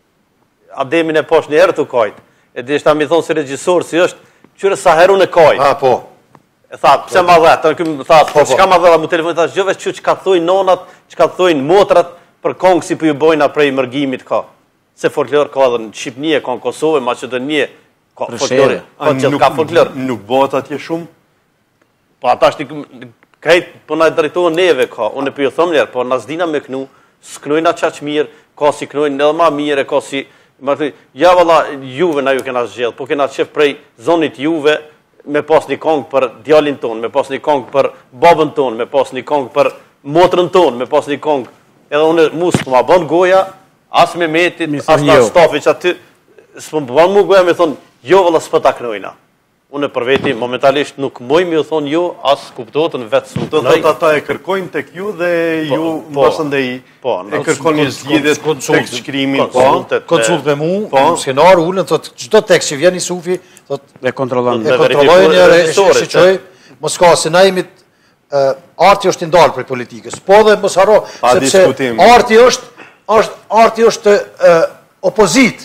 Ademin e posh një herë të kajt, e dhe ishta mi thonë si regjisor, si është, qyre sa heru në kajt. A, po. E tha, pse ma dhe, të në këmë, tha, po, qka ma dhe, mu telefonit, tha, gjëve që që ka të thujnë nonat, që ka të thujnë motrat, për kongë si për ju bojna prej mërgimit ka. Se folklor ka edhe në Shqipnije, ka në Kosovë, Macedonije, ka folklore, ka që ka folklor. Nuk bëhet atje shumë? Po ata është një krejt, po na drejtojnë neve ka, unë e për ju thëmë njerë, po na zdina me knu, s'knujna qaq mirë, ka si knujnë edhe ma mire, ka si, më të ja valla juve na ju kena zgjedh, po kena qef prej zonit juve, me pas një kongë për djalin ton, me pas një kongë për babën ton, me pas një kongë për motrën ton, me pas një kongë, edhe unë mus të ma bën goja, as me metit, as në stafi që aty, s'po më bën mu goja me thonë, jo valla s'po ta knujna. Unë për veti, momentalisht nuk moj me ju thonë jo, as kuptotën vetë s'u të dhej. Ata e kërkojnë tek ju dhe ju mbasën dhe i e kërkojnë një zgjidhet tekst shkrimin. Konsult me mu, skenar, ullën, thot, qdo tekst që vjen i sufi, thot, e kontrollon. E kontrollojnë, e shqeqoj, mos ka, se na imit, arti është ndalë prej politikës, po dhe mos haro, sepse arti është, arti është opozit,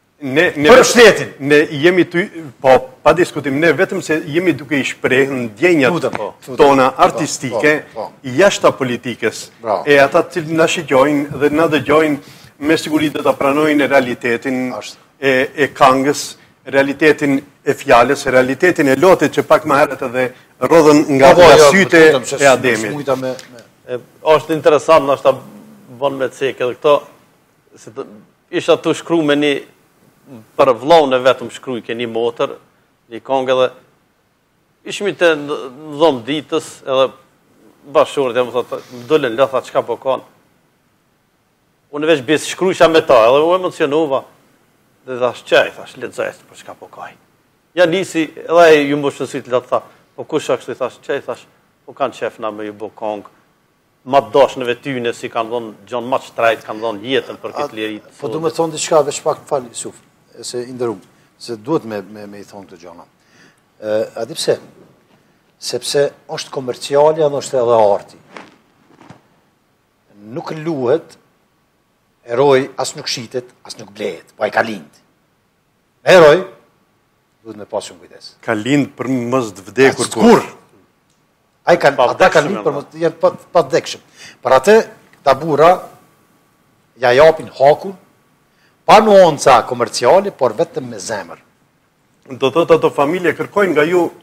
për shtetin. Ne jemi të, po, pa diskutim, ne vetëm se jemi duke i shprehë në djenjat tona artistike, jashta politikës, e ata të cilë në shigjojnë dhe në dëgjojnë, me sigurit dhe të pranojnë realitetin e kangës, realitetin e fjales, realitetin e lotet që pak ma heret edhe rodhen nga syte e Ademit. Është interesant, në është të bënë me cekë, edhe këto, isha të shkru me një, për vllaun e vetëm shkruj ke një motër, një kongë edhe, ishmi të dhomë ditës, edhe bashkërët e më thotë, më dëllën lëtha qka po kanë. Unë veç besë shkrujsha me ta, edhe u emocionova, dhe thash qaj, thash ledzajst për qka po kaj. Ja nisi, edhe ju më shënësit lëtë tha, po kush akështu, thash qaj, thash, po kanë qefna me ju bo kongë, ma të dashnëve tyne, si kanë dhonë gjonë ma që trajtë, kanë dhonë jetën për këtë lirit. Po du me thonë diçka, veç pak më falë, Isuf, se indërum, se duhet me i thonë këtë gjona. A di pse? Sepse është komercialja dhe është edhe arti. Nuk luhet, eroj as nuk shitet, as nuk blehet, po a i ka lindë. Eroj, duhet me pasë shumë kujdes. Ka lindë për mës të vdekur kur. Ata ka lindë për mës të jenë pa të vdekshëm. Për atë, ta bura, ja japin hakun, pa nuanca komerciali, por vetëm me zemër. Do të të ato familje kërkojnë nga ju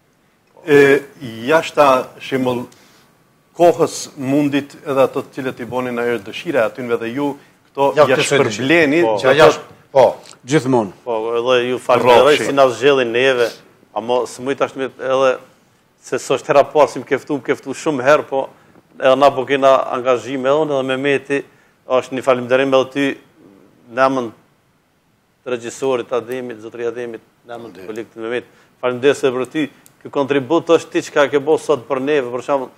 jashta shembull kohës mundit edhe ato të cilët i bonin ajo dëshira atynve dhe ju këto jashtë përbleni. Po, gjithmonë. Po, edhe ju falëroj si na zgjedhin neve, ama së mujt ashtë edhe se së është hera pasim keftu, keftu shumë herë, po edhe na po kena angazhime unë edhe Mehmeti, është një falimderim edhe ty në emën të regjisorit Ademit, zotëri Ademit, në emën të kolektit Mehmet. Faleminderit se për ty, ky kontribut është ti çka ke bërë sot për neve, për shembull.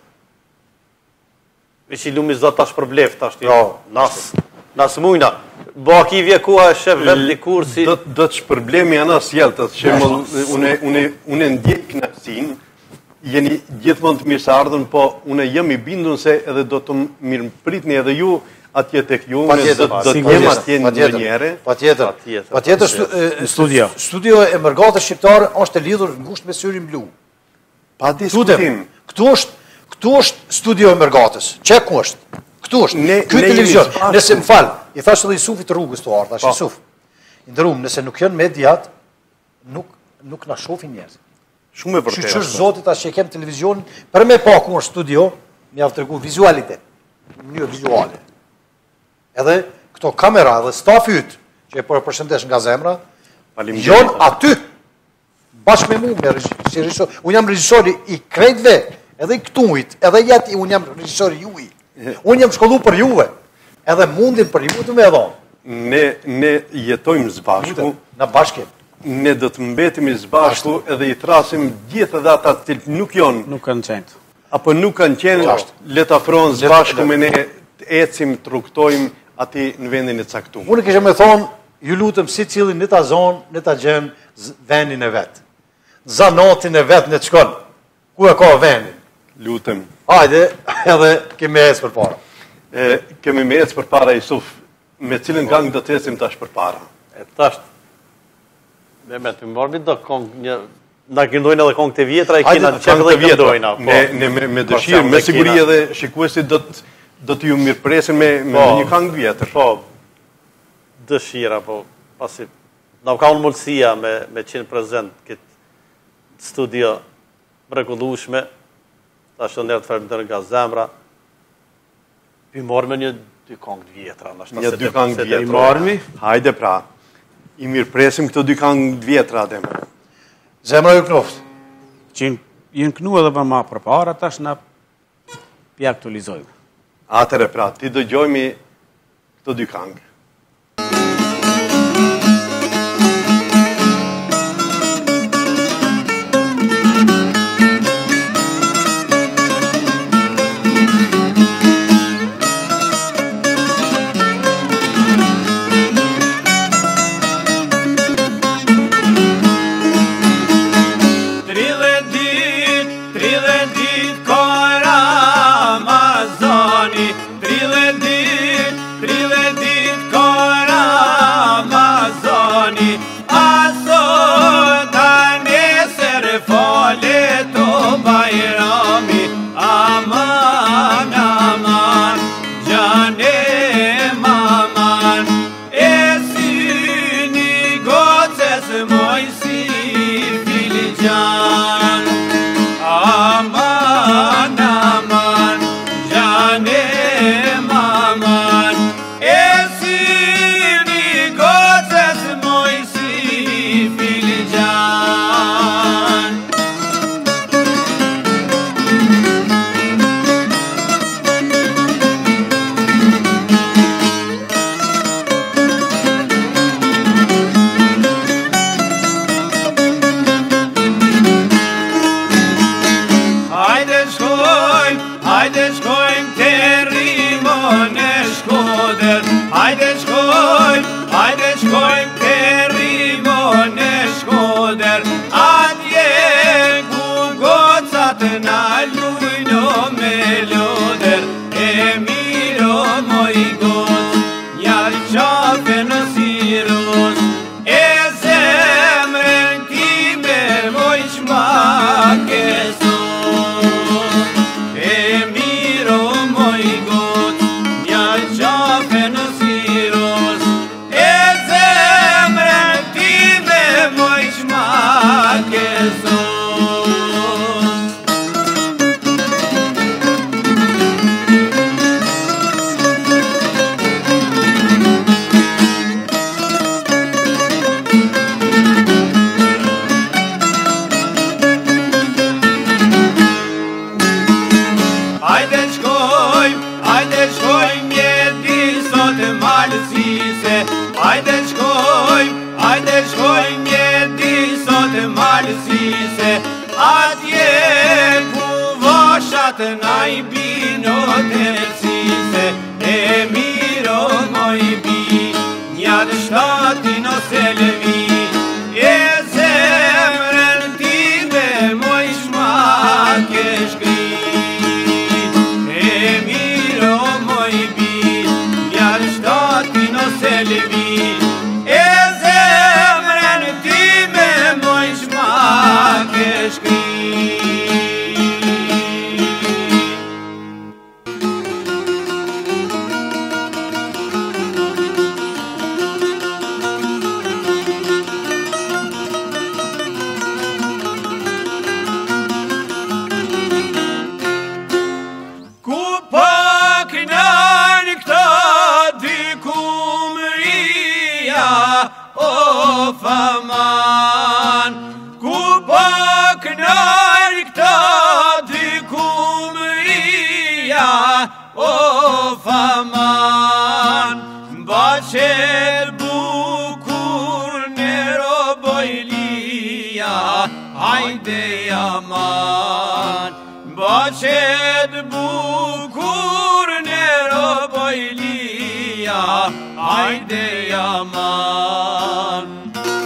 Veç i lumi zot tash për blef tash ti. Nas, nas mujna. Baki vjekua e shef vetë një kursi. Do do të shpërblemi anas jeltës, që unë unë unë ndjej kënaqësinë, jeni gjithmonë të mirëseardhën, po unë jam i bindur se edhe do të mirëpritni edhe ju atje tek ju, ne do të jem atje ndonjëherë. Patjetër. Patjetër studio. Studio e Mërgatës shqiptare është e lidhur ngushtë me syrin blu. Pa diskutim. Këtu është këtu është studio e Mërgatës. Çe ku është? Këtu është. Ky televizion. Nëse më fal, i thash edhe Jusufit të rrugës të ardha, Jusuf. I ndërum, nëse nuk janë mediat, nuk nuk na shohin njerëz. Shumë e vërtetë. Shqyr zotit tash që kem televizionin, për me pa ku është studio, më javë tregu vizualitet. Në mënyrë vizuale. Edhe këto kamera dhe stafi yt, që e përshëndes nga zemra, janë aty bashkë me mua, me regjisor. Unë jam regjisori i krejtve, edhe i këtuit, edhe jeti, unë jam regjisori juaj. Unë jam shkollu për juve, edhe mundin për ju të me edhonë. Ne, ne jetojmë zbashku, në bashkë. Ne do të mbetemi zbashku edhe i thrasim gjithë edhe ata të nuk janë. Nuk kanë qenë. Apo nuk kanë qenë, le të afrohen zbashku me ne, të ecim, të rrugtojmë ati në vendin e caktuar. Unë kisha me thonë, ju lutëm si cilin në ta zonë, në ta gjenë vendin e vetë. Zanotin e vetë në të shkonë. Ku e ka vendin? Lutëm. Hajde, edhe kemi ecë për para. E, kemi me ecë për para, Jusuf, me cilin gang do të ecim tash për para. E tash, me me të mërmi do kongë një, na këndojnë edhe kongë të vjetra, e kina të qenë dhe këndojnë. Ne, ne me, me dëshirë, me siguri edhe shikuesi do të do të ju mirëpresin me, me një këngë vjetër. Po, dëshira, po, pasi, na ka unë mundësia me, me qenë prezent këtë studio mrekullueshme, ta shtë nërë të fermëtër nga zemra, pi morë me një dy këngë vjetra. Një dy këngë vjetra. I morëmi? Hajde pra, i mirëpresim këto dy këngë vjetra, Adem. Zemra ju knoftë. Që jenë knu edhe për ma për para, tash na pi aktualizojmë. Atëre pra, ti dëgjojmi këto dy këngë. Trille dit, trille dit, Hajde shkojmë, hajde shkojmë mjedi sot malësise, atje ku vashat na i binot e sise, e miro moj bi, njatë shtati no selvi, e zemrën time moj shmak e shkri, e miro moj bi, njatë shtati no selvi, e zemrën time moj shmak e shkri. O faman, ku pak nërë këta dy kumëria, o faman, baqet bukur në robojlia, hajde jaman, baqet bukur në robojlia, hajde jaman.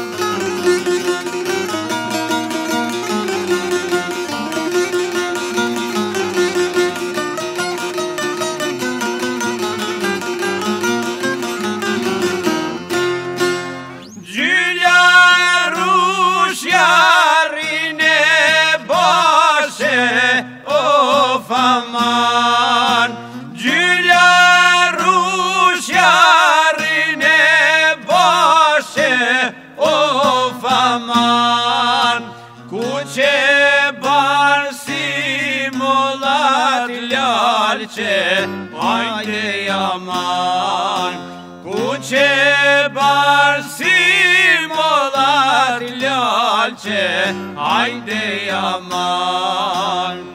Faman, gjylla rushja rine bashe, o faman, ku që barsi mollat ljalqe, hajde jaman, ku që barsi mollat ljalqe, hajde jaman.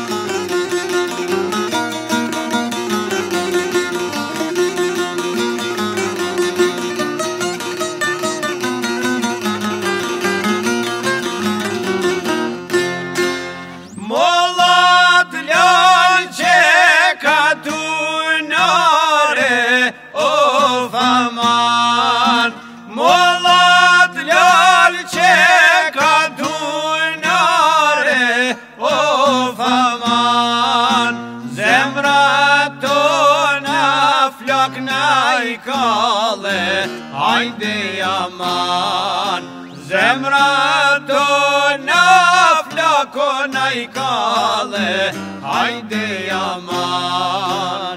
Hajde jaman, zemra tona flakona i kale, hajde jaman.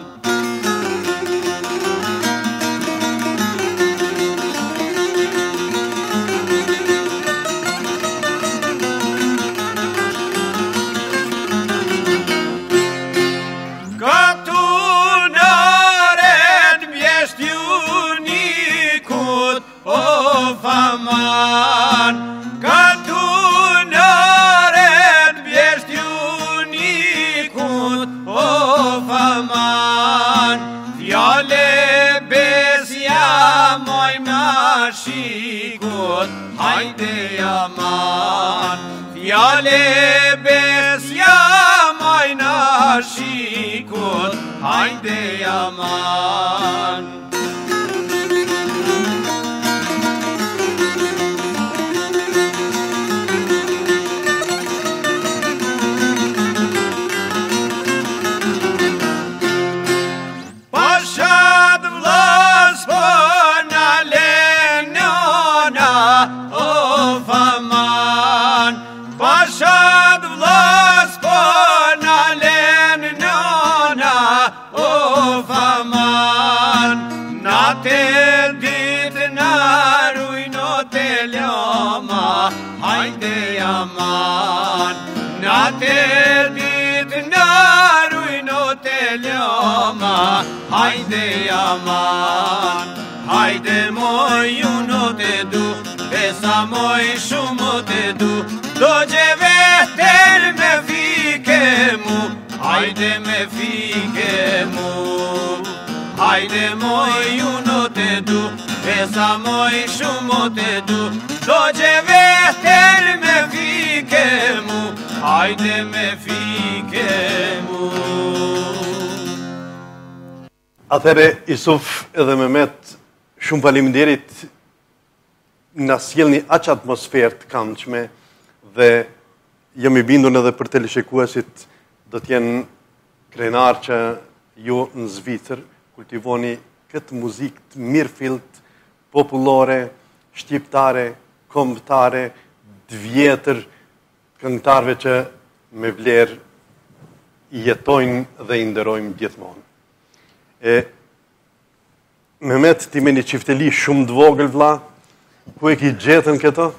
Faman, ka tunaret bjesht junikut, o faman, fjale besja moj ma shikut, hajde jaman, fjale besja moj na shikut, hajde jaman. Hajde jaman, nate dit narujno te ljoma, hajde jaman, hajde moj uno te du, besa moj shumo te du, dođe veter me fike mu, hajde me fike mu, hajde moj uno te du, sa moj shumë të du, do që veter me fike mu, hajde me fike mu. Atëre, Isuf edhe Mehmet, shumë faleminderit na sjellni aq atmosferë të këndshme dhe jam i bindur edhe për teleshikuesit do të jenë krenar që ju në Zvicër kultivoni këtë muzikë të mirëfillt, popullore, shqiptare, kombëtare, të vjetër, këngëtarëve që me vlerë i jetojnë dhe i nderojmë gjithmonë. E, Mehmet, ti me një qifteli shumë të vogël, vlla, ku e ki gjetën këto?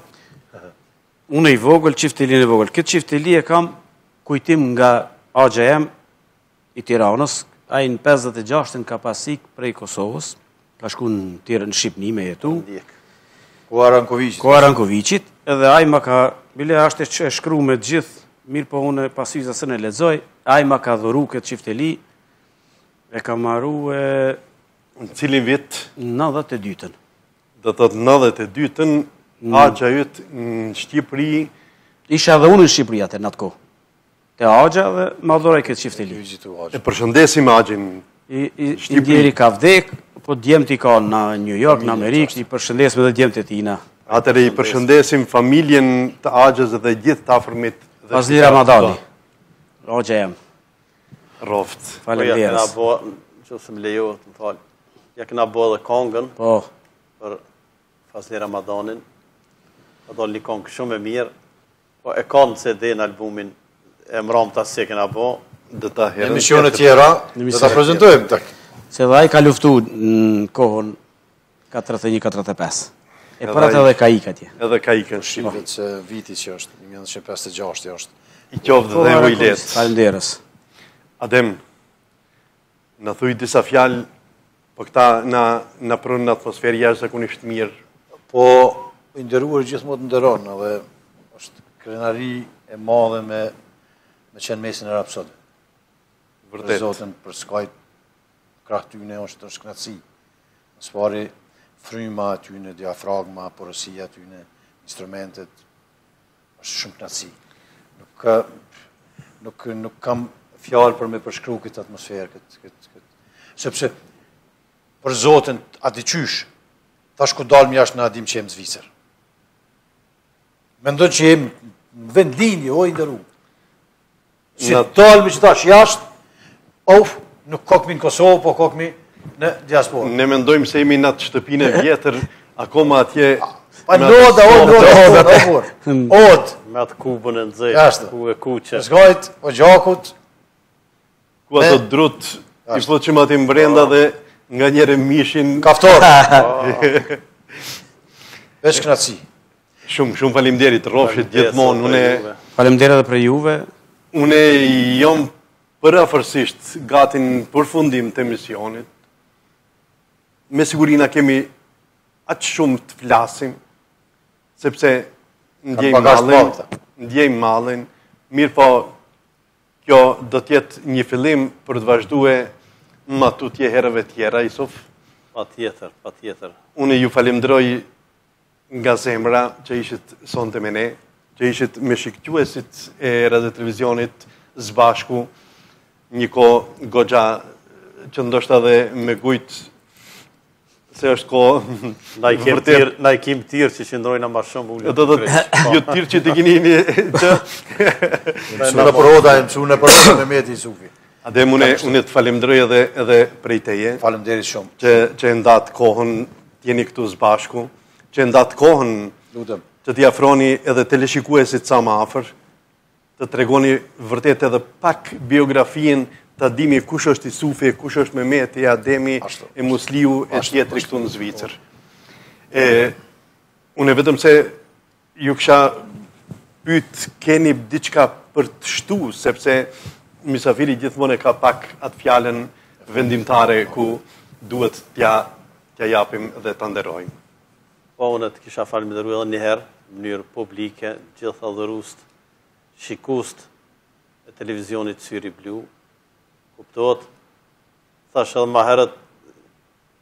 Unë i vogël, qiftelin e vogël. Këtë qifteli e kam kujtim nga A G M i Tiranës, a i në pesëdhjetë e gjashtën ka pasik prej Kosovës, ka shku në tire në Shqipni me jetu. Ku Arankovicit. Ku Arankovicit, edhe a i ma ka, bile ashtë që e shkru me gjithë, mirë po unë pasyza së në ledzoj, a i ma ka dhuru këtë qifteli, e ka marru e... Në cilin vit? nëntëdhjetë e dytën. Do të të nëntëdhjetë e dytën, Agja jëtë në Shqipëri... Isha dhe unë në Shqipëri atë në atë kohë. Te Agja dhe ma dhoraj këtë qifteli. E përshëndesim Agjin. I djeri ka vdek, po djemët i ka në New York, në Amerikë, i përshëndesim edhe djemët e tina. Atëre i përshëndesim familjen të Agjës dhe gjithë të afërmit. Fazli Ramadani. Agja jem. Roft. Falemderes. Që se më lejo, të më falë. Ja këna bo dhe kongën Po. për Fazli Ramadanin. Ka do një kongë shumë e mirë. Po e ka në C D në albumin e mëram të asë se këna bo. Dhe ta herën. Emisionet tjera, dhe ta prezentojmë të. Se dhe a i ka luftu në kohën katërdhjetë e një katërdhjetë e pesë. E për atë edhe ka ikë atje. Edhe ka ikën. Shqipët se viti që është, një mjëndë që pesëdhjetë e gjashtë është. I qovë dhe u i letë. Falemderes. Adem, në thuj disa fjalë, po këta në prënë në atmosferë jashtë zakonisht mirë. Po, i nderuar gjithmonë të nderon, edhe është krenari e madhe me me qenë mesin e rapsodë. Vërtet. Për Zotën, për skajt, krah tyne është është knatësi. Në spari, fryma tyne, diafragma, porosia tyne, instrumentet, është shumë knatësi. Nuk, ka, nuk, nuk kam fjalë për me përshkru këtë atmosferë, këtë, këtë, këtë. Sepse, për Zotën, ati qysh, tash ku dalëm jashtë në adim që jem Zvicër. Mendoj që jem në vend linje, o i ndëru. Si Në- dalëm që tash jashtë, of, nuk kokmi në Kosovë, po kokmi në diasporë. Ne mendojmë se jemi në atë shtëpinë e vjetër, akoma atje... Pa me loda, atë o, loda, softë. loda, loda, Od, Me atë kubën e nëzë, Jashtë. ku e kuqe. zgajt, o gjakut, Ku ato Me- drut, i po që ma ti mbrenda dhe nga njëre mishin... kaftor. Veç knatësi. Shumë, shumë falimderit, rofshit gjithmonë. Une, Falemderes edhe për juve. une jam përafërsisht gati në përfundim të emisionit. Me sigurina kemi aqë shumë të flasim, sepse ndjejmë bagazh të mallin, madh. ndjejmë mallin, mirë po kjo do tjetë një fillim për të vazhdue më tutje herëve tjera, Isuf. Pa tjetër, pa tjetër. Unë ju falemderoj nga zemra që ishit sonte me ne, që ishit me shikquesit e radio televizionit zbashku, një ko goxha që ndoshta dhe me gujt se është ko Na i kem vërtet- tirë, na i kem tirë që qëndrojnë ma shumë ullë. do të ju tirë që të kini një që Mësuna për oda, e mësuna për oda me meti i sufi. Ade une, une të falemderoj edhe, edhe prej teje, Faleminderit shumë. që, që e ndatë kohën t'jeni këtu zbashku, që e ndatë kohën Lutem. që t'i afroni edhe teleshikuesit sa më afër, të tregoni vërtet edhe pak biografien, të dimi kush është i Sufi, kush është Mehmeti, Ademi, Ashtu. e Musliu, e tjetri këtu në Zvicër. E, unë vetëm se ju kisha pyet keni diçka për të shtu, sepse mysafiri gjithmonë e ka pak atë fjalën vendimtare ku duhet t'ja, t'ja japim dhe ta nderojmë. Po, unë të kisha falimderu edhe njëherë, në mënyrë publike, gjithë adhërust, shikust e televizionit Syri Blu, kuptohet, thash edhe ma herët,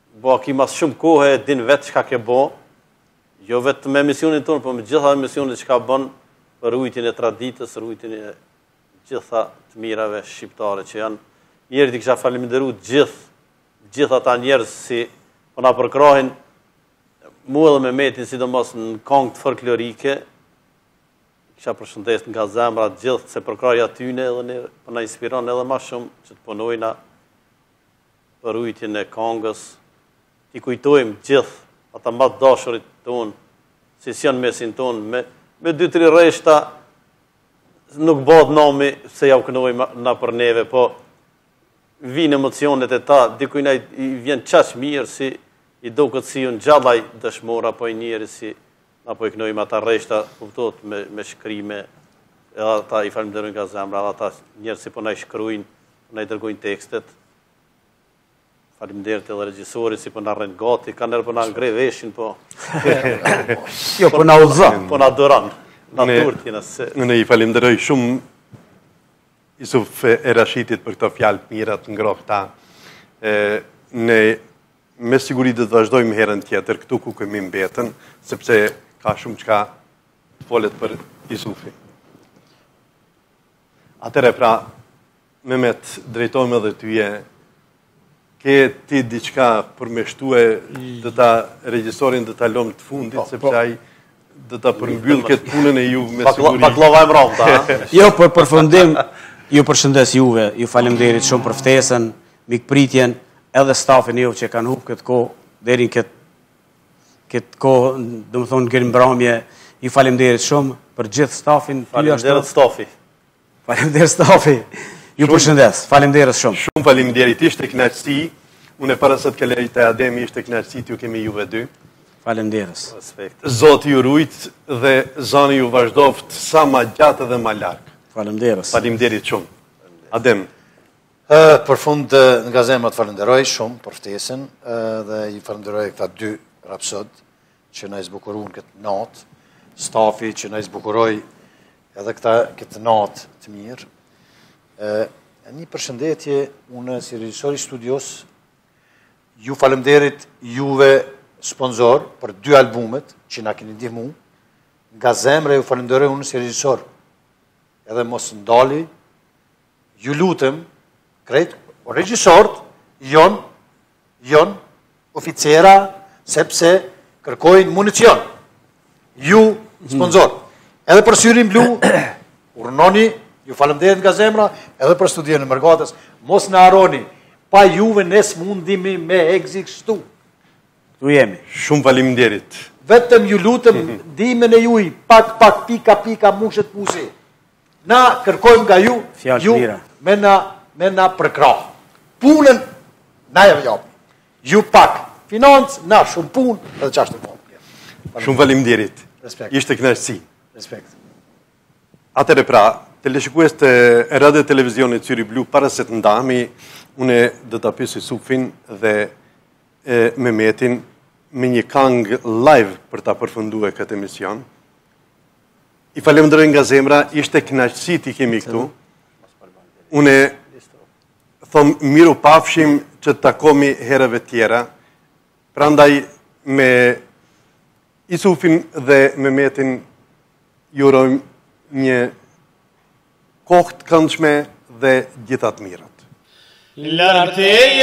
bo ki mas shumë kohë e din vetë çka ke bo, jo vetë me emisionin tonë, po me gjitha emisionet që ka bën për rujtjen e traditës, rujtjen e gjitha të mirave shqiptare që janë. Njerët i kisha faleminderu gjithë, gjithë ata njerëz si po na përkrahin, mu edhe me metin, sidomos në këngë të folklorike, kisha përshëndes nga zemra gjithë se përkrahja tyne edhe ne po na inspiron edhe ma shumë që të punojna për rujtjen e këngës, t'i kujtojmë gjithë ata më të dashurit tonë, si janë mesin tonë, me, me dy tri rreshta nuk bëhet nomi se ja u kënojmë na për neve, po vinë emocionet e ta, dikuj na i vjen qaq mirë, si i do këtë si unë gjallaj dëshmora, po i njeri si na po i kënojmë ata rreshta, kuptot me, me shkrime, edhe ata i falenderojnë nga zemra, edhe ata njerë si po na i shkrujnë, po na i dërgojnë tekstet. Faleminderit edhe regjisorit si po na rren gati, ka nërë po na ngre veshin, po... Jo, po na udhëzon. Po na duran, na turtjena se... Unë i falenderoj shumë Isuf Erashitit për këto fjalë të mira të ngrohta. Ne me siguri do të vazhdojmë herën tjetër këtu ku kemi mbetën, sepse ka shumë çka folet për Isufin. Atëre pra, Mehmet, drejtojmë edhe tyje, ke ti diçka përmeshtue dhe ta regjisorin dhe ta lom të fundit, sepse ai dhe ta përmbyll këtë punën e ju me siguri. Baklava e mramta, ha? Jo, për përfundim, ju përshëndes juve, ju faleminderit shumë për ftesën, mikpritjen, edhe stafin ju që kanë hupë këtë kohë, deri në këtë, këtë kohë, dhe më thonë gërë mbramje, ju faleminderit shumë për gjithë stafin. Faleminderit stafi. Faleminderit stafi. Ju përshëndes, faleminderit shumë. Shumë faleminderit, ishte kënaqësi. Unë para se të kaloj te Ademi, ishte kënaqësi t'ju kemi juve dy. Faleminderit. Respekt. Zoti ju rujt dhe zani ju vazhdoft sa ma gjatë dhe ma larg. Faleminderit. Faleminderit shumë. Adem. Për fund nga zemra të falenderoj shumë për ftesën dhe i falenderoj këta dy rapsod që na zbukurojnë këtë natë, stafi që na zbukuroi edhe këta këtë natë të mirë. Një përshëndetje, unë si regjisor i studios, ju falemderit juve sponsor për dy albumet që na keni ndihmu, nga zemra ju falenderoj unë si regjisor, edhe mos ndali, ju lutem, krejt, o regjisort, jon, jon, oficera, sepse kërkojnë municion, ju sponsor, edhe për syrin blu, urnoni, ju falemderit nga zemra, edhe për studion e Mërgatës, mos në aroni, pa juve nes mundimi me ekzikstu. Tu jemi. Shumë faleminderit. Vetëm ju lutëm dimen e juj, pak, pak, pika, pika, mushet pusi. Na kërkojmë nga ju, ju me na, me na përkrah. Punën, na e vjopë. Ju pak, financë, na shumë punë, edhe qashtë të punë. Shumë faleminderit. Respekt. Ishte kënaqësi. Respekt. Atëre pra, teleshikues të radio televizionit Syri Blu, para se të ndahemi, une dhe të pyesi Sufin dhe e, Mehmetin me një këngë live për ta përfunduar këtë emision. I falenderoj nga zemra, ishte kënaqësi t'i kemi këtu. Une thom miru pafshim që të takomi herëve tjera. Prandaj me Isufin dhe Mehmetin jurojmë një kohë të këndshme dhe gjithat mirat. Larteje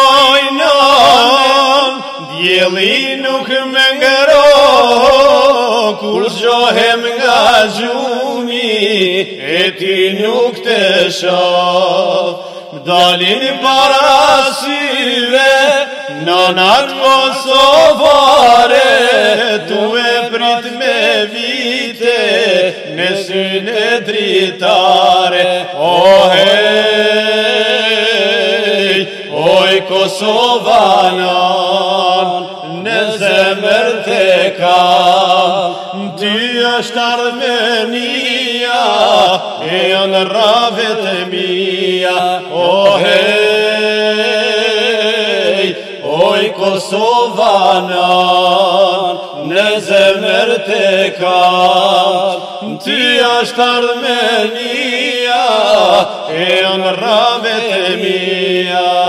mojnon, djeli nuk më ngëro, kur zgjohem nga gjumi, e ti nuk të shoh. Dalin para syve, nanat kosovare, tu e prit me vite, në syne dritare. O hej, oj Kosovanan, në zemër të kam, ty është Armenia, e janë ravet mia. O hej, oj Kosovanan, në zemër të kam, ty është Armenia, e janë ravet mia.